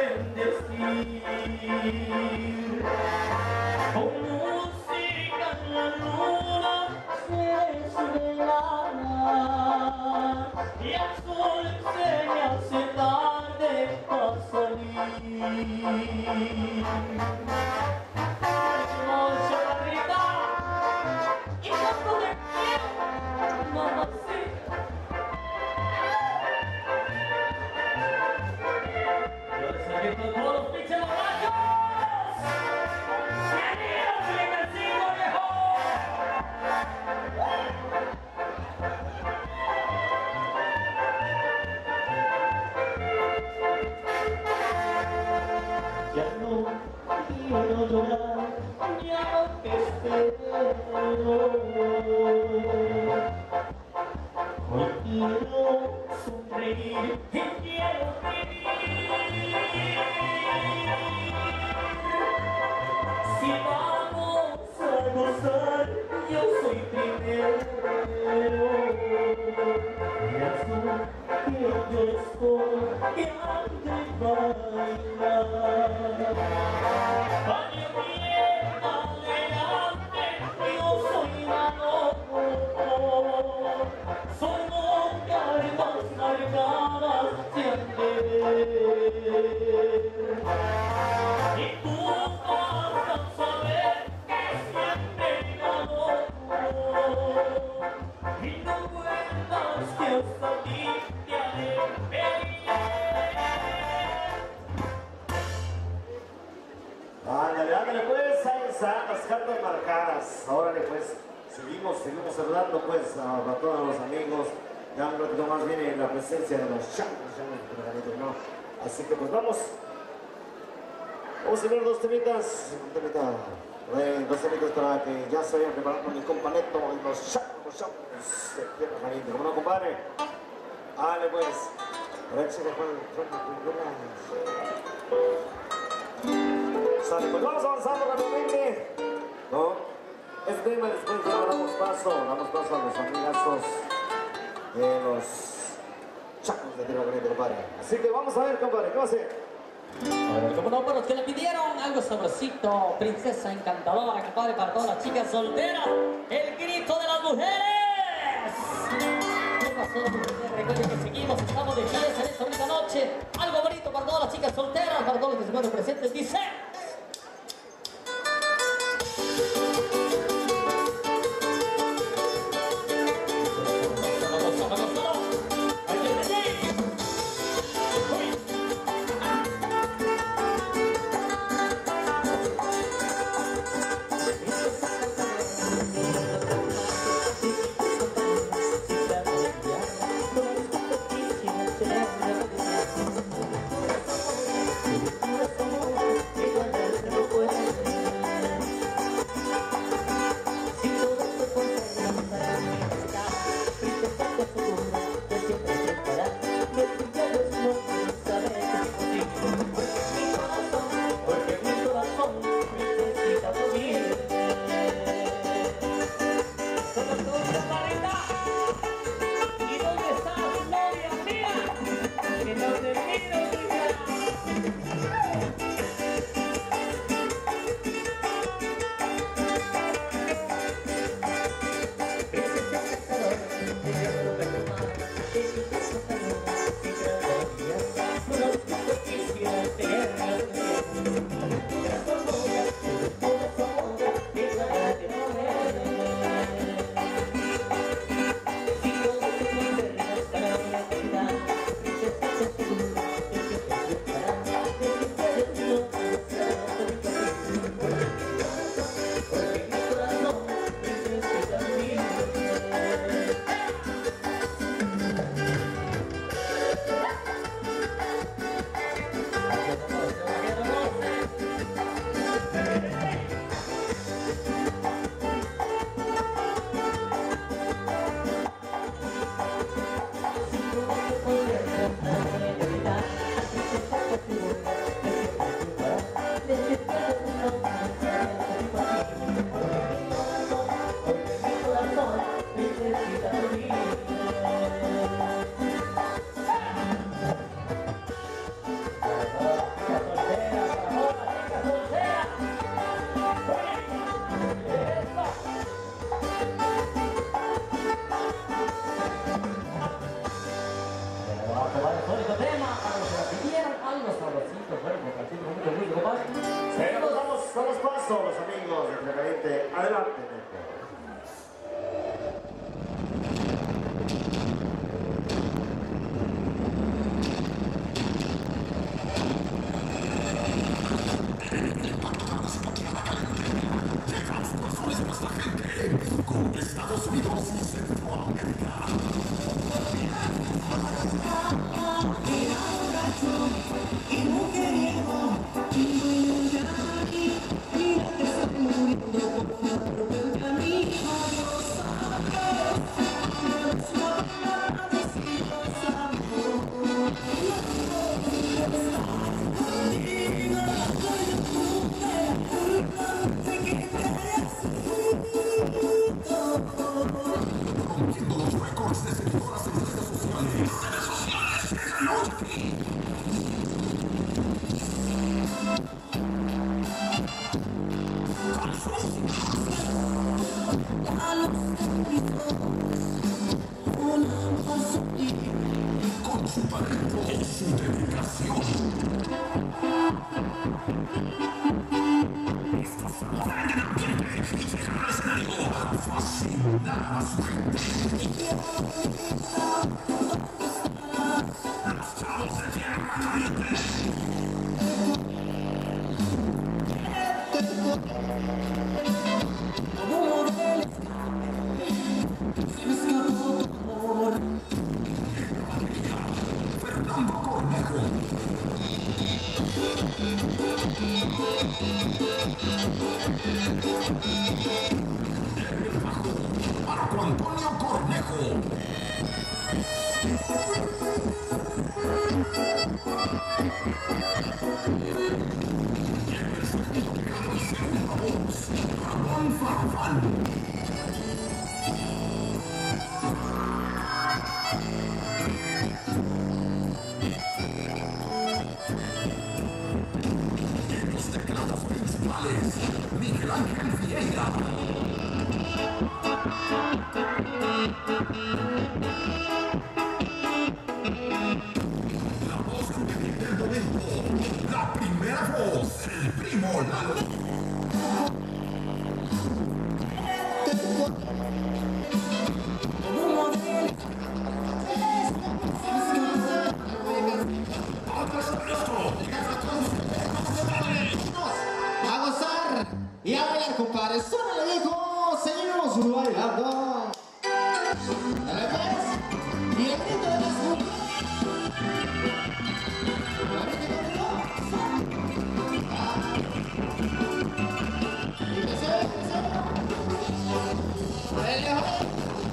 A: bendecir. Con música en la luna se desvela y el sol se me hace tarde para salir. Noche barrita y cuando te quiero, mamacita. Yo les invito a todos los pinches borrachos. ¡Bienvenidos, Filipencito, viejo! Ya no quiero llorar, ya no te espero. Hoy quiero sonreír y quiero vivir. Si vamos a gozar, yo soy primero. Y así que yo estoy que ande bailar. Vaya bien adelante, yo soy manojo. Solo cargas largadas se han de
D: temitas. Ahora pues seguimos, seguimos saludando pues a, a todos los amigos. Ya un ratito más viene la presencia de los changos, ¿no? Así que pues vamos. Vamos a ver dos temitas. Un temita, eh, dos temitas para que ya se vayan preparando mi compa Neto y los changos, los changos de Tierra Caliente. ¿Cómo no, compadre? Dale pues. A ver si me pueden Sale, pues vamos avanzando rápidamente, ¿no? Este tema después ya damos paso, damos paso a los amigazos de los chacos de Tierra Caliente, compadre. Así que vamos a ver, compadre, ¿qué va a hacer?
A: Bueno, como no, para los que le pidieron algo sabrosito, princesa encantadora, compadre, para todas las chicas solteras, el grito de las mujeres. ¿Qué pasó? Recuerden que seguimos, estamos de fiesta en esta bonita noche. Algo bonito para todas las chicas solteras, para todos los que se encuentran presentes, dice.
D: Damos paso, los amigos de Tierra Caliente. Adelante, Neto.
B: Estados Unidos y Centroamérica.
F: Y mujeriego, y voy a aquí, mira que estoy muriendo por mi propio camino. Lo sabes, no sabes que pasamos. Conmigo la coyuntura, sé que traes fruto.
B: Rompiendo los récords de seguidoras en redes sociales. Redes sociales, noche. Con su talento y su dedicación. Esta fama en el ambiente y llegar al escenario fascina a su gente. Los chavos de Tierra Caliente.
A: Muy
B: Marco Antonio Cornejo. Ramón Farfán. En los teclados principales, Miguel Ángel Vieira. La voz juvenil del momento, la primera voz, el primo Lalo.
G: A gozar y a bailar, compadre. Súbele, viejo. Seguimos bailando. Dale, pues. Y el grito de las mujeres. Y que se ve, que se ve. Dale, joder.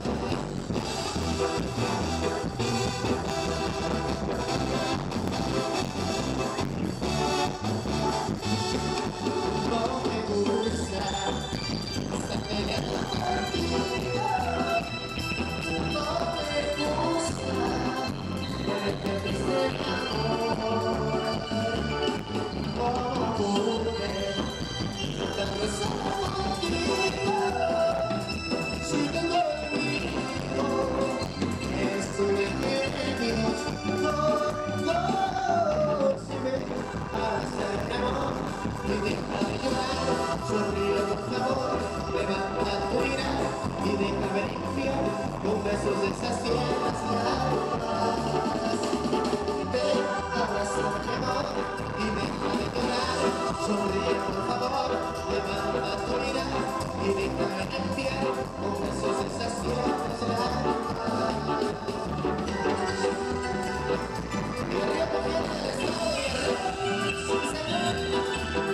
G: Sonríe por favor, levanta tu mirada y déjame limpiar con besos de esas tierras largas. Ven, abrázame amor y déjame llorar. Sonríe por favor, levanta tu mirada y déjame limpiar con besos de esas tierras largas. Y arriba viene el estado de Guerrero, sí señor.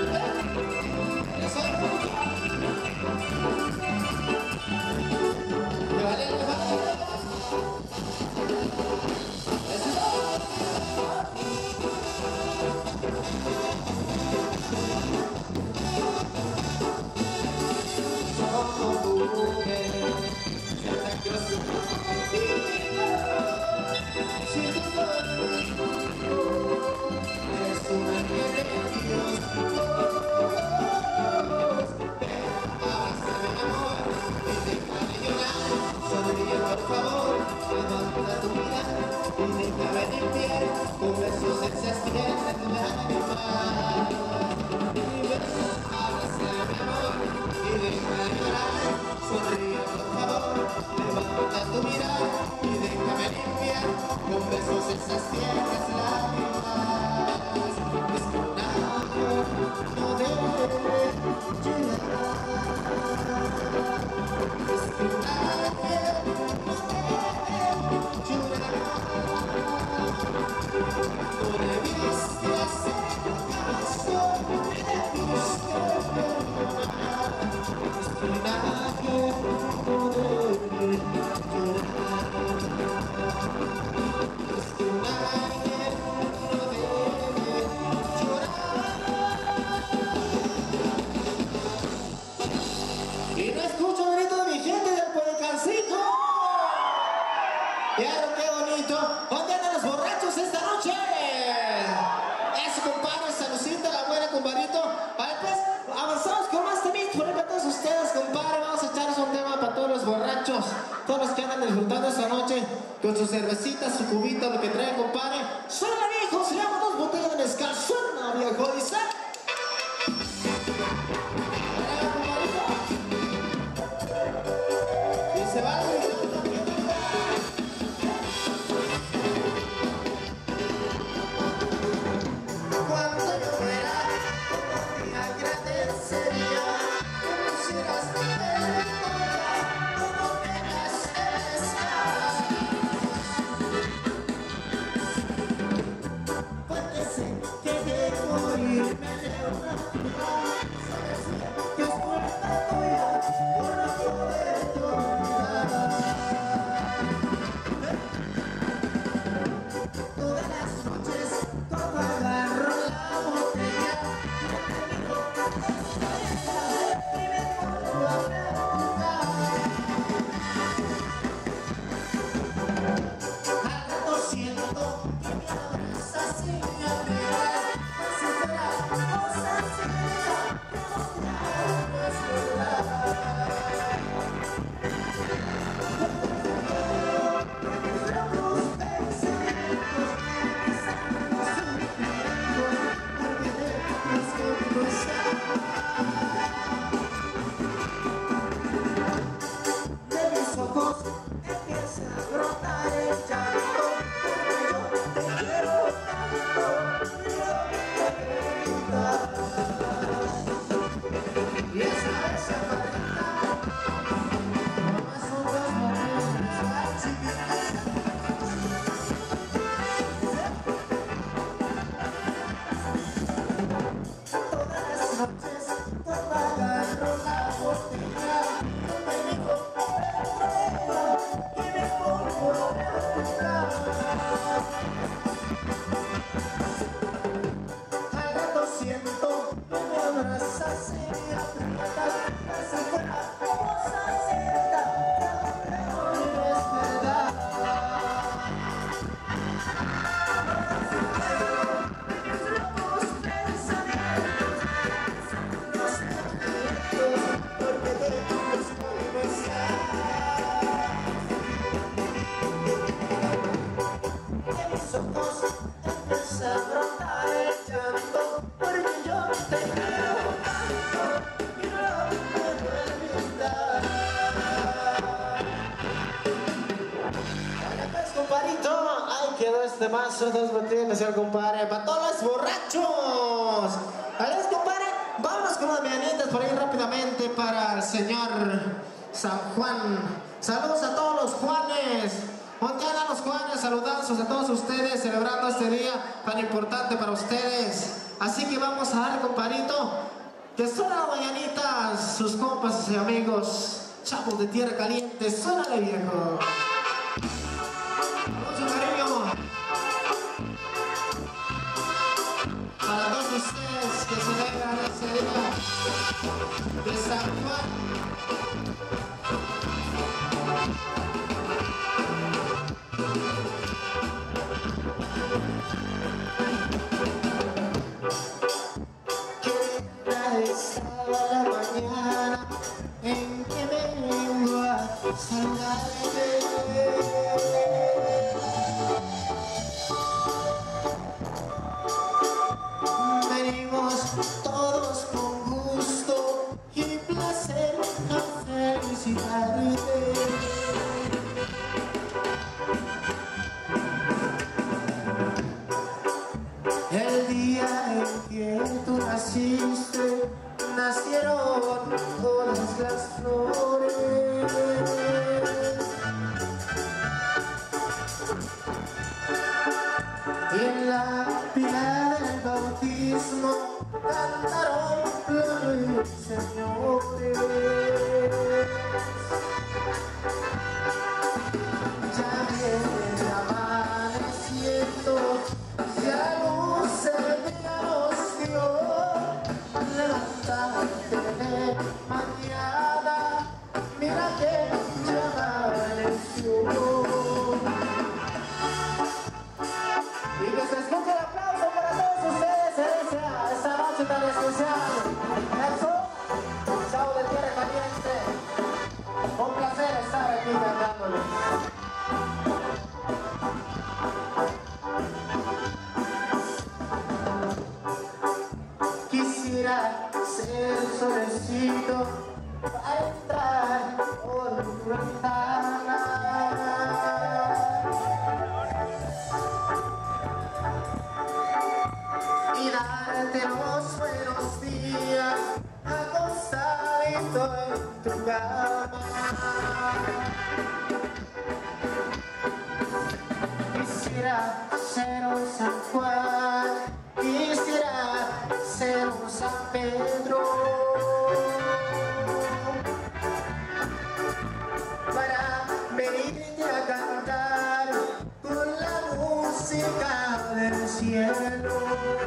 G: Todos los que andan disfrutando esta noche con sus cervecitas, su cubita, lo que trae, compadre. Suena, viejo, se llama dos botellas de mezcal. Suena, viejo, dice. Y se va cuando yo fuera, te agradecería que pusieras mi
F: vas a brotar el llanto, porque yo te quiero tanto y no lo puedo evitar. Bueno, pues, compadrito, ahí quedó este mazo, dos botellas especial, compadre, para todos los borrachos. ¿Vale, compadre? Vámonos con las mañanitas por ahí rápidamente para el señor San Juan. Saludos a todos los Juanes. Monteana los Juanes, saludazos a todos ustedes celebrando este día tan importante para ustedes. Así que vamos a dar, compadrito, que suenan las mañanitas, sus compas y amigos, chavos de Tierra Caliente, suénale, viejo. Mucho cariño para todos ustedes que celebran ese día de San Juan. Estaba la mañana en que vengo a saludarte. Venimos todos con gusto y placer a felicitarte. El día en que tú naciste, nacieron todas las flores. Y en la pila del bautismo cantaron los señores. Ya viene amaneciendo, ya luz el día nos dio. Levantarte de mañana, mira que ya amaneció. Y que se escuche el aplauso para todos ustedes en esta, esta noche tan especial. Eso, chao de Tierra Caliente. Un placer estar aquí cantándoles. Quisiera ser el solecito para entrar por tu ventana y darte los buenos días acostadito en tu cama. Quisiera ser un San Juan, quisiera ser un San Pedro, para venirte a cantar con la música del cielo.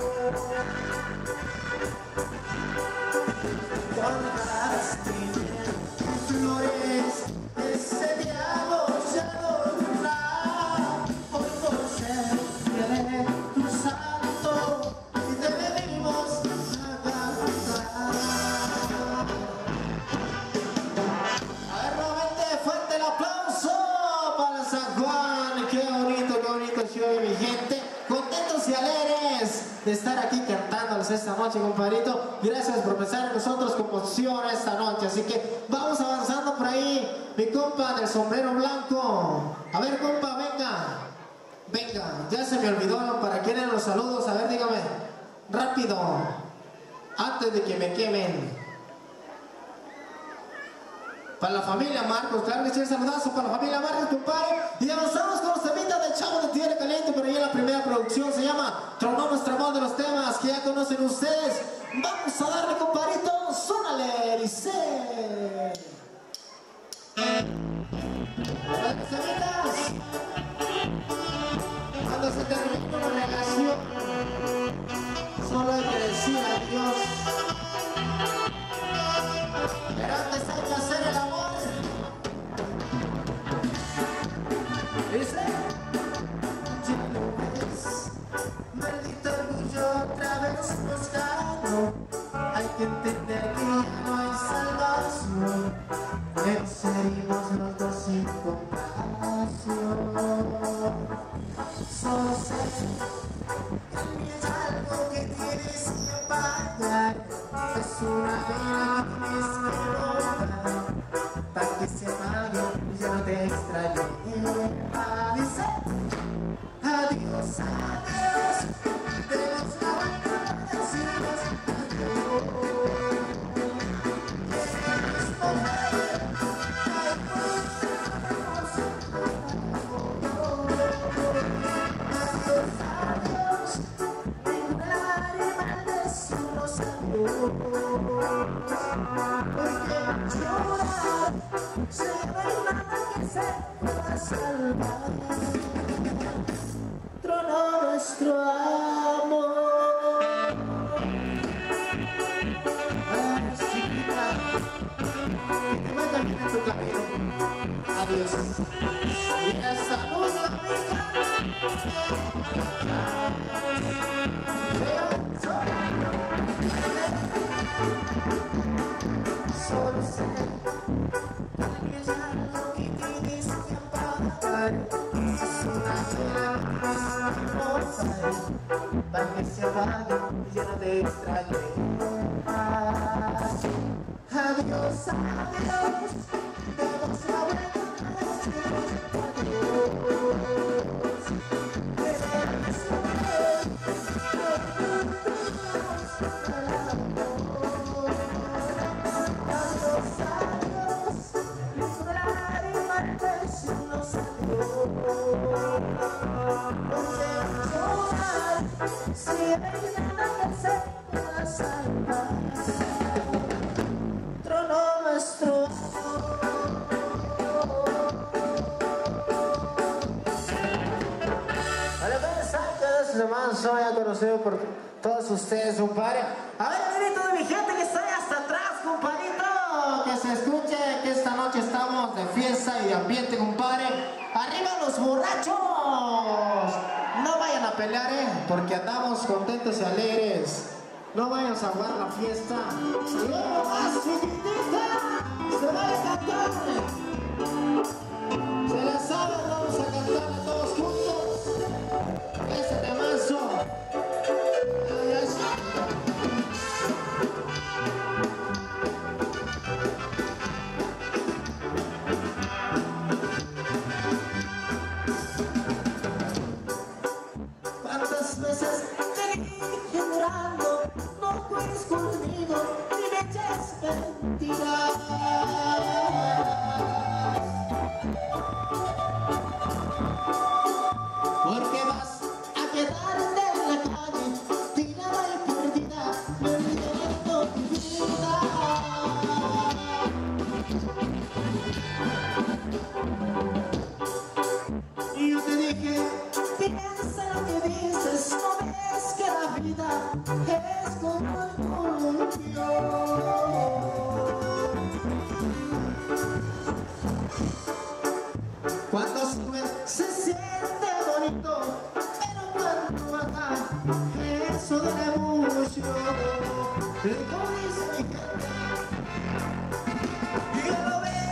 F: Con jazmines y flores ese día voy a adornar, hoy por ser fiel tu santo y te venimos a cantar. A ver, nuevamente fuerte el aplauso para San Juan. Qué bonito, qué bonito show, mi gente. Contentos y alegres de estar aquí cantándoles esta noche, compadrito. Gracias por pensar en nosotros con posición esta noche. Así que vamos avanzando por ahí. Mi compa del sombrero blanco. A ver, compa, venga. Venga, ya se me olvidó para quién eran los saludos. A ver, dígame. Rápido. Antes de que me quemen. Para la familia Marcos, claro que sí, un saludazo para la familia Marcos, compadre. Y avanzamos con los temitas del Chavo de Tierra Caliente, pero ya la primera producción se llama Tronó nuestra voz de los temas que ya conocen ustedes. Vamos a darle, compadrito, súnale, dice. Para los temitas, cuando se termine una relación, solo hay que decir adiós. Pero antes hay que hacer el amor. Dice, ya lo ves, maldito orgullo otra vez nos ganó. Hay que entender que ya no hay salvación. Pero seguimos los dos sin compasión. Solo sé que una pena que tienes que volver, para que se apague y ya no te extrañe. Adiós, adiós, adiós, demos la vuelta para decirnos adiós. Queremos volver, ay, volvemos. Adiós, adiós, ignorar y maldecirnos adiós. Porque llorar se no hay nada que se pueda salvar. Tronó nuestro amor. Ay, chiquita, que te vaya bien en tu camino. Adiós. Y esa luz amiga. Solo sé que es algo que tienes que apagar. Es una pena para que se apague y ya no te extrañe. Adiós, adiós, demos la vuelta para decirnos adiós. Queremos volver, adiós, adiós, ignorar y maldecirnos adiós. Si hay nada que se pueda salvar, tronó nuestro soy ya conocido por todos ustedes, compadre. A ver, grito de mi gente que está ahí hasta atrás, compadrito. Que se escuche que esta noche estamos de fiesta y de ambiente, compadre. ¡Arriba los borrachos! No vayan a pelear, eh, porque andamos contentos y alegres. No vayan a aguar la fiesta. Y luego más, chiquitita, se va a cantar. Se la sabe, vamos a cantar todos juntos. Ese temazo. ¿Cuántas veces te dije llorando? No juegues conmigo ni me eches mentiras. Porque vas a quedarte en la calle, tirada y perdida, perdiendo tu vida. Y yo te dije, piensa lo que dices, no ves que la vida es como el columpio. Cuando sube se siente bonito, pero cuando baja eso duele mucho. Como dice mi gente, yo lo veo.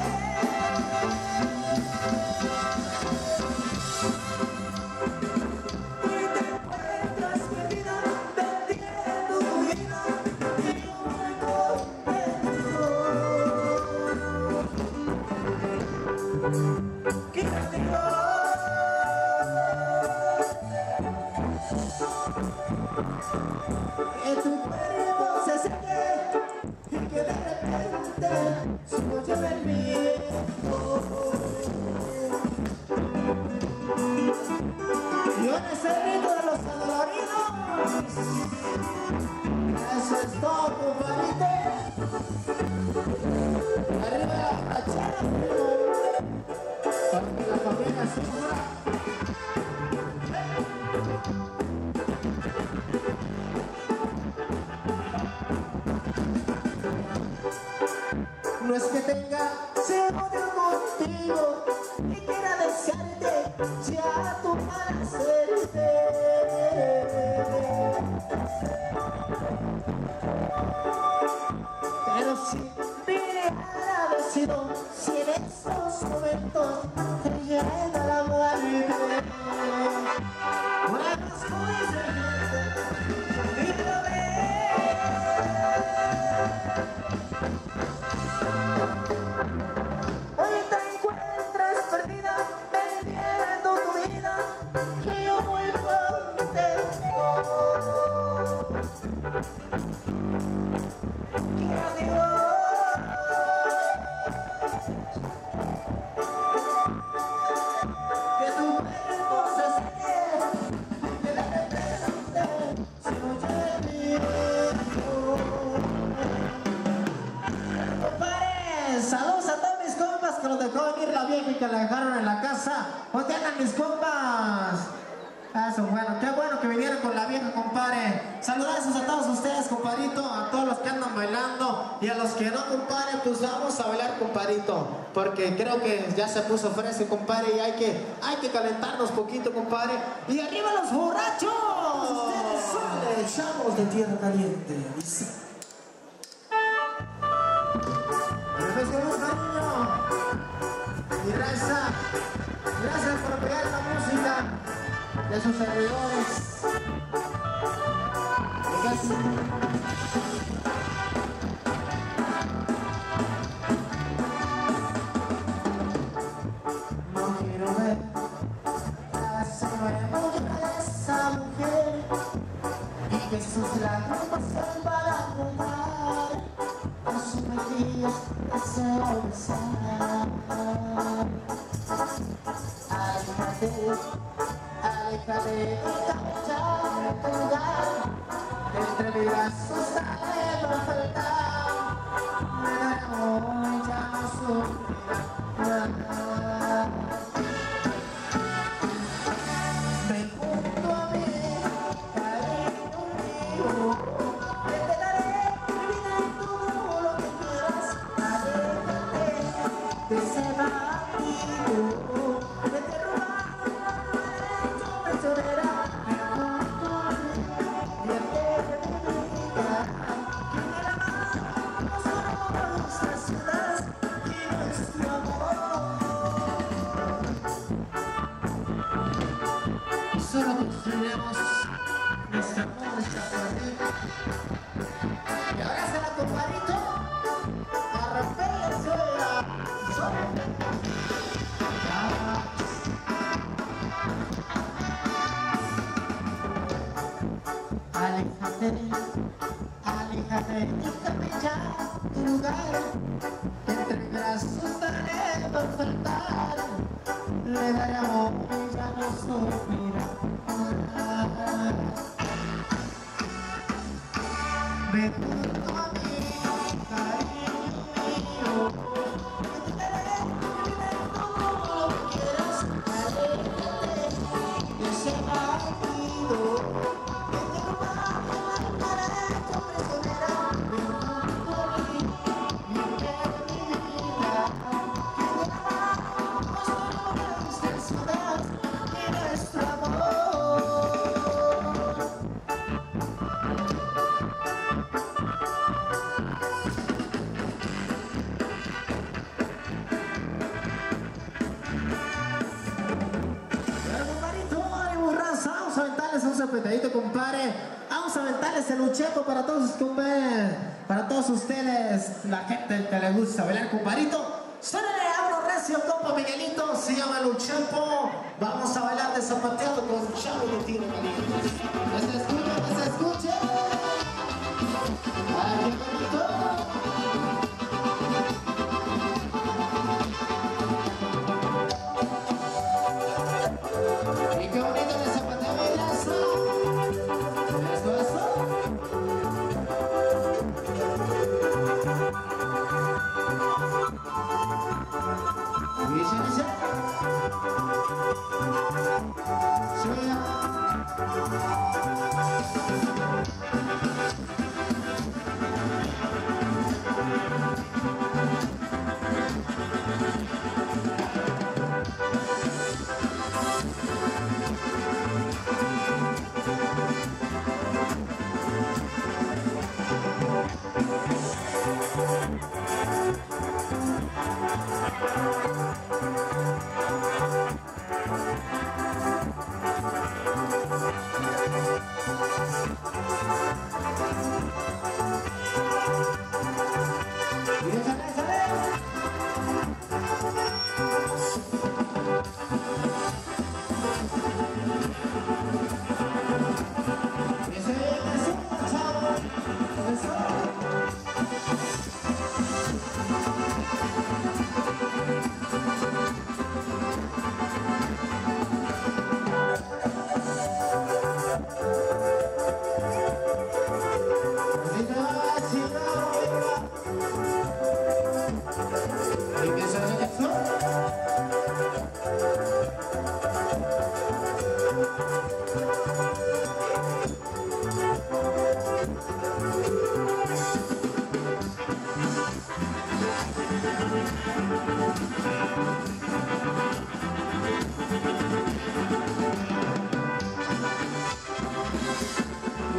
F: Y te encuentras perdida, vendiendo tu vida, y yo muy contento. ¿Qué te digo? Que tu cuerpo se seque y que de repente se nos lleve el viento. Y en ese grito de los adoloridos, eso es todo, compadrito. Arriba la rachera, primo, para que la familia sufra. No es que tenga odio contigo y quiera desearte ya tu hacerte. Pero si me agradecido, si en estos momentos te llega la muerte, una vez como dice, y lo ves. que la dejaron en la casa. ¿Dónde andan mis compas? Eso, bueno, qué bueno que vinieron con la vieja, compadre. Saludazos a todos ustedes, compadrito, a todos los que andan bailando y a los que no, compadre, pues vamos a bailar, compadrito, porque creo que ya se puso fresco, compadre, y hay que, hay que calentarnos poquito, compadre. ¡Y arriba los borrachos! Ustedes son los chavos de tierra caliente. Empecemos, cariño. Y raza, gracias por apoyar la música de sus servidores. No quiero ver la señora de esa mujer y que sus lágrimas se van a rodar a sus mejillas deseo besar. Aléjate, aléjate y cambia tu lugar. Entre mis brazos te va a faltar. Pero ya no sufrirás. Ven junto a mí, cariño mío. Te daré mi vida y todo lo que quieras. Aléjate de ese vacío. Vete robando tu prisionera. Solo construiremos nuestro amor, nuestra familia. Y ahora se la compadrito a Rafael Sola. Aléjate, aléjate y cambia tu lugar. Entre brazos daré por faltar. Le daré amor y ya no sufrirá. Ven junto a mí, cariño mío. Que te daré mi vida y todo lo que quieras. Aléjate de ese partido. Que te robaré tu prisionera. Ven junto a mí, vive mi vida. Que te amamos solo nuestra ciudad y nuestro amor. Vamos a aventarles un zapetadito, compadre. Vamos a aventarles el uchepo para todos, compadre. Para todos ustedes, la gente que le gusta bailar, compadrito. Suénale, abro recio, compa Miguelito. Se llama el uchepo. Vamos a bailar de zapateado con Chavo de Tiro Caliente. ¿Se escucha? ¿Se escucha? ¡Ay, qué bonito! Y qué bonito de zapateo bailazo. ¿Esto es eso? Dice, dice. Sí.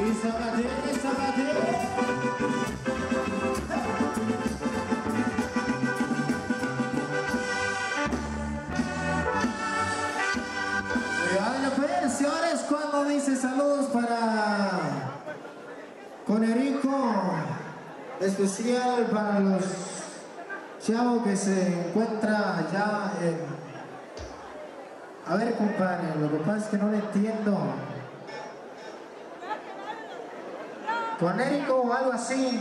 F: Y zapatín, y zapatín. Señores, cuando dice saludos para Conerico, especial para los chavos que se encuentra allá en... A ver, compadre, lo que pasa es que no le entiendo. Conerico o algo así.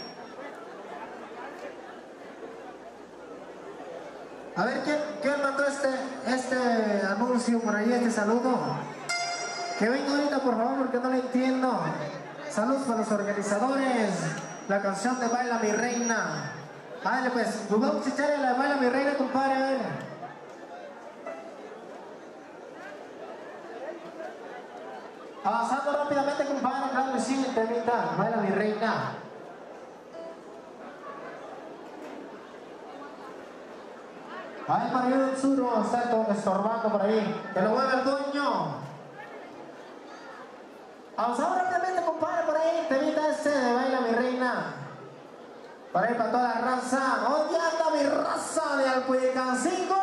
F: A ver, ¿quién, quién mandó este, este anuncio por ahí, este saludo? Que venga ahorita, por favor, porque no le entiendo. Saludos para los organizadores. La canción de Baila Mi Reina. Vale, pues, pues vamos a echarle la Baila Mi Reina, compadre, a ver. Avanzando rápidamente, compadre, claro que sí, temita. Baila Mi Reina. Ahí para ir del sur, está todo estorbando por ahí. Que lo mueve el dueño. Avanzamos rápidamente, compadre, por ahí. Temita este de Baila Mi Reina. Para ir para toda la raza. ¿Dónde anda mi raza de Alpuyecancingo?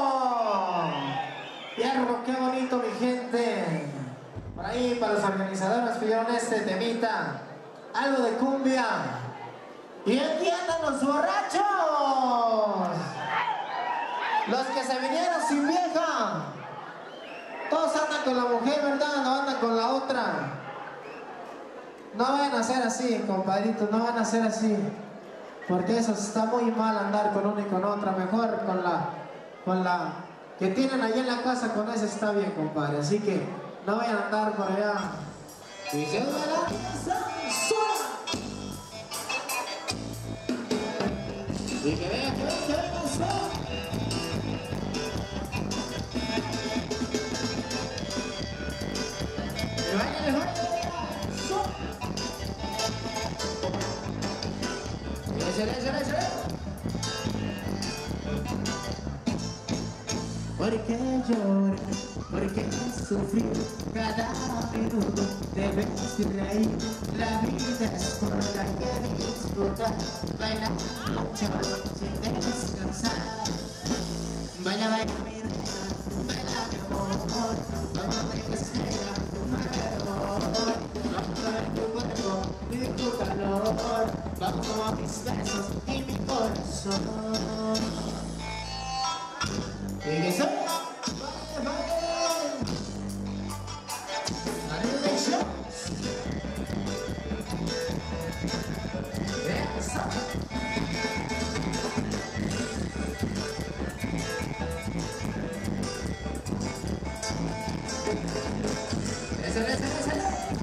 F: Hierro, qué bonito, mi gente. Por ahí, para los organizadores pidieron este temita. Algo de cumbia. ¿Y dónde andan los borrachos? Los que se vinieron sin vieja. Todos andan con la mujer, ¿verdad? No andan con la otra. No van a ser así, compadritos, no van a ser así. Porque eso está muy mal andar con una y con otra. Mejor con la, con la que tienen allá en la casa, con esa está bien, compadre. Así que no vayan a andar por allá. Y se van a y que vean, que vean, que vean, le vaya, le vaya, ese, ese, ese. ¿Por qué llorar? ¿Por qué sufrir? Cada minuto debes reír. La vida es corta, hay que disfrutar. Baila mucho sin descansar. Baila, baila, mi reina, baila, mi amor. No te espera, muévelo. Vamos a ver tu cuerpo y tu calor. Vamos a mis besos y mi corazón. Y eso, vale, vale. Eso. Eso. Eso, eso, eso.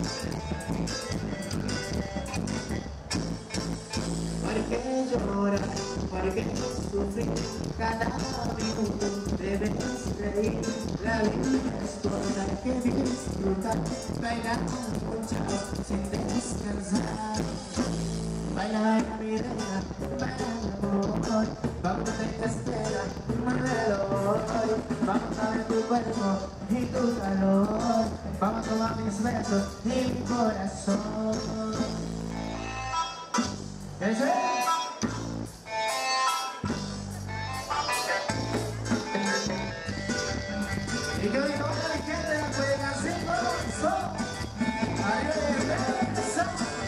F: ¿Por qué llorar? ¿Por qué sufrir? Cada minuto debes reír. La vida es corta, hay que disfrutar. Baila mucho sin descansar. Baila, baila, mi reina, baila, mi amor. Vamos a te espera, muévelo. Vamos a ver tu cuerpo y tu calor. Vamos a tomar mis besos y mi corazón. ¿Eso es? Y que hoy toda la gente puede hacer eso. Arriba de eso.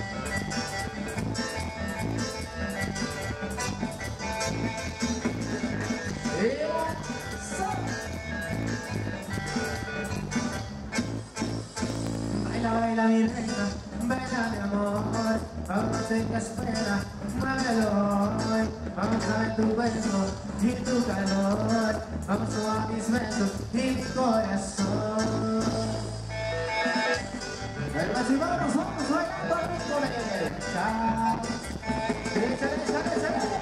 F: Eso. Baila, baila mi reina, baila mi amor. Vamos a te espera, muévelo. Vamos a ver tu beso y tu calor. Vamos a mis besos y mi corazón. Pero si vamos, vamos bailando a mi colega. Échale, échale, échale.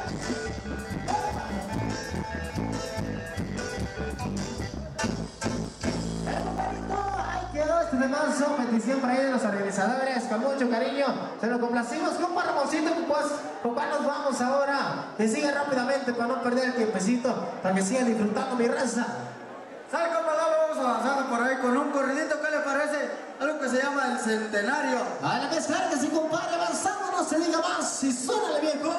F: Quedó este de marzo, petición para ir de los organizadores, con mucho cariño, se lo complacimos con un Ramoncito, pues, con cuál nos vamos ahora, que siga rápidamente para no perder el tiempecito, para que sigan disfrutando mi raza.
H: ¿Sabe cómo lo vamos avanzando por ahí con un corridito? ¿Qué le parece? algo que se llama el centenario.
F: A la vez, claro que sí, compadre, avanzando, no se diga más, y suénale, viejo.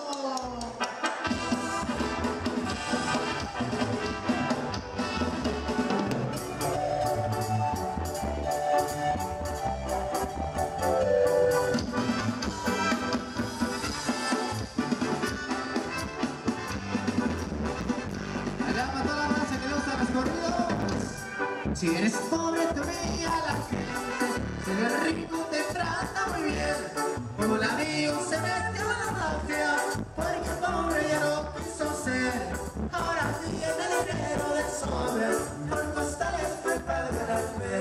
F: Si eres pobre te veía la gente, si eres rico te trata muy bien. Como el amigo se metió en la mafia, porque el pobre ya no quiso ser. Ahora tiene dinero de sobra, por costales me paga la fe.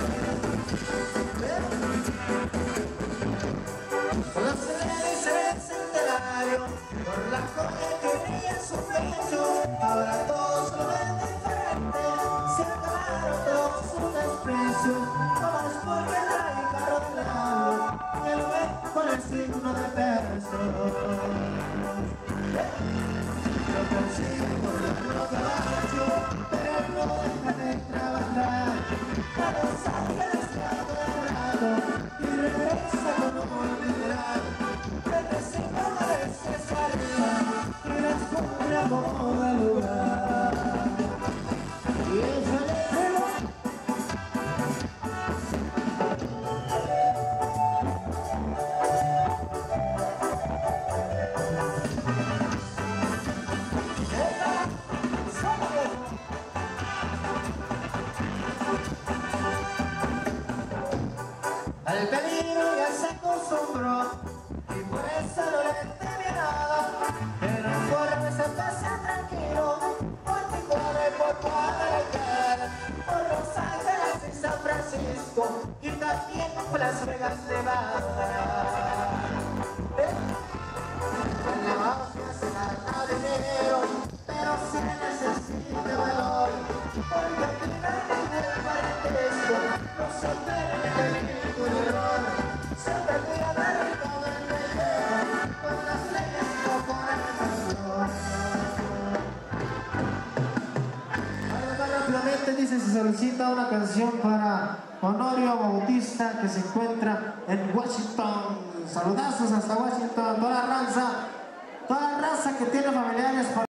F: Por los cereales el centenario, por la joya que brilla en su pecho, ahora todos lo ven diferente. Se acabaron todos sus desprecios, todos porque trae carro de lado, que lo ven con el signo de peso. Lo consigue por el puro caballo, pero no deja de trabajar. A Los Ángeles se ha agarrado y regresa con un mineral. Regresa una vez se arriba y descubre a moda lugar. Y ella le pegó. Al peligro ya se acostumbró y por eso no le teme nada. Pero corre, se pasa tranquilo, porque corre por Guadalajara, por Los Ángeles y San Francisco y también por Las Vegas, Nevada. ¿Eh? En la mafia se gana dinero, pero se necesita valor, porque aquí no hay ningún parentesco, no se pierde ningún error. Siempre cuida de rico del pellejo, con las leyes no ponen perdón. Ahora rápidamente dice, se solicita una canción para Honorio Bautista, que se encuentra en Washington. Saludazos hasta Washington, toda la raza, toda la raza que tiene familiares.